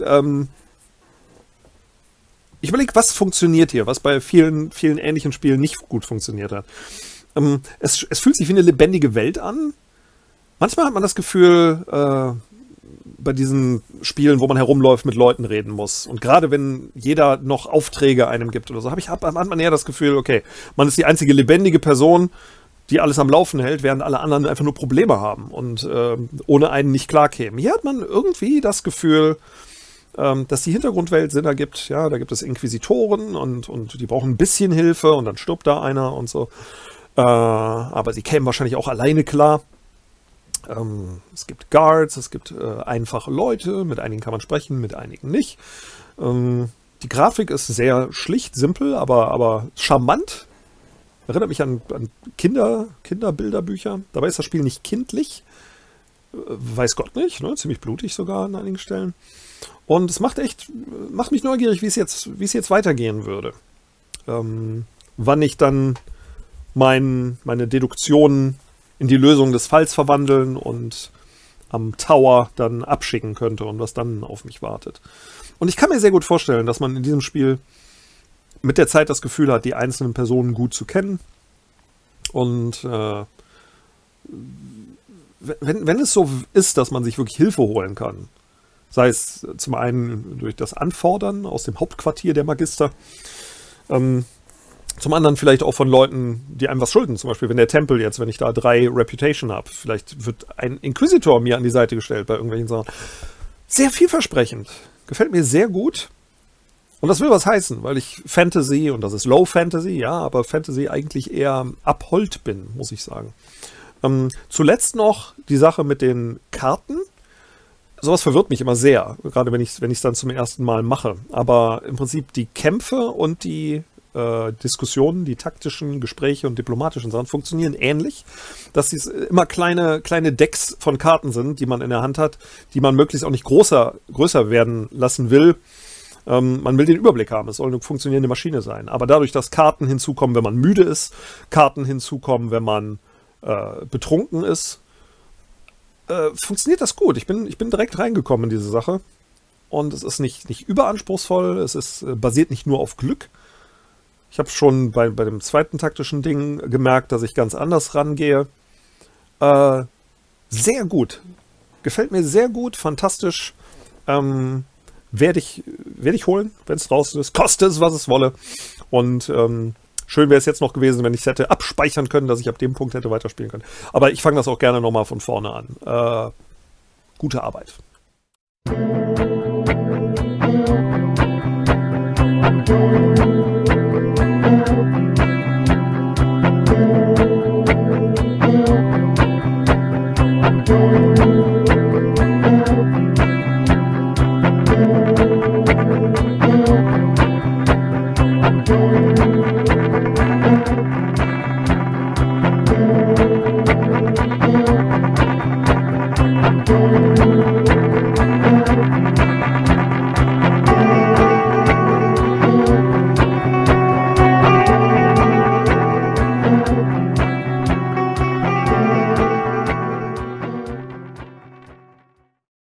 ich überlege, was funktioniert hier, was bei vielen ähnlichen Spielen nicht gut funktioniert hat. Es fühlt sich wie eine lebendige Welt an. Manchmal hat man das Gefühl, bei diesen Spielen, wo man herumläuft, mit Leuten reden muss. Und gerade wenn jeder noch Aufträge einem gibt oder so, hat man eher das Gefühl, okay, man ist die einzige lebendige Person, die alles am Laufen hält, während alle anderen einfach nur Probleme haben und ohne einen nicht klarkämen. Hier hat man irgendwie das Gefühl, dass die Hintergrundwelt Sinn ergibt. Ja, da gibt es Inquisitoren und die brauchen ein bisschen Hilfe und dann stirbt da einer und so. Aber sie kämen wahrscheinlich auch alleine klar. Es gibt Guards, es gibt einfache Leute, mit einigen kann man sprechen, mit einigen nicht. Die Grafik ist sehr schlicht, simpel, aber charmant. Erinnert mich an Kinderbilderbücher. Dabei ist das Spiel nicht kindlich. Weiß Gott nicht, ne? Ziemlich blutig sogar an einigen Stellen. Und es macht mich neugierig, wie es jetzt weitergehen würde. Wann ich dann meine Deduktionen in die Lösung des Falls verwandeln und am Tower dann abschicken könnte und was dann auf mich wartet. Und ich kann mir sehr gut vorstellen, dass man in diesem Spiel mit der Zeit das Gefühl hat, die einzelnen Personen gut zu kennen. Und wenn es so ist, dass man sich wirklich Hilfe holen kann, sei es zum einen durch das Anfordern aus dem Hauptquartier der Magister, zum anderen vielleicht auch von Leuten, die einem was schulden. Zum Beispiel, wenn der Tempel jetzt, wenn ich da 3 Reputation habe, vielleicht wird ein Inquisitor mir an die Seite gestellt bei irgendwelchen Sachen. Sehr vielversprechend. Gefällt mir sehr gut. Und das will was heißen, weil ich Fantasy, und das ist Low Fantasy, ja, aber Fantasy eigentlich eher abhold bin, muss ich sagen. Zuletzt noch die Sache mit den Karten. Sowas verwirrt mich immer sehr, gerade wenn ich es dann zum ersten Mal mache. Aber im Prinzip die Kämpfe und die Diskussionen, die taktischen Gespräche und diplomatischen Sachen funktionieren ähnlich, dass es immer kleine Decks von Karten sind, die man in der Hand hat, die man möglichst auch nicht größer werden lassen will. Man will den Überblick haben, es soll eine funktionierende Maschine sein. Aber dadurch, dass Karten hinzukommen, wenn man müde ist, Karten hinzukommen, wenn man betrunken ist, funktioniert das gut. Ich bin direkt reingekommen in diese Sache. Und es ist nicht überanspruchsvoll, es basiert nicht nur auf Glück. Ich habe schon bei dem zweiten taktischen Ding gemerkt, dass ich ganz anders rangehe. Sehr gut. Gefällt mir sehr gut, fantastisch. Werde ich holen, wenn es draußen ist. Koste es, was es wolle. Und schön wäre es jetzt noch gewesen, wenn ich es hätte abspeichern können, dass ich ab dem Punkt hätte weiterspielen können. Aber ich fange das auch gerne nochmal von vorne an. Gute Arbeit.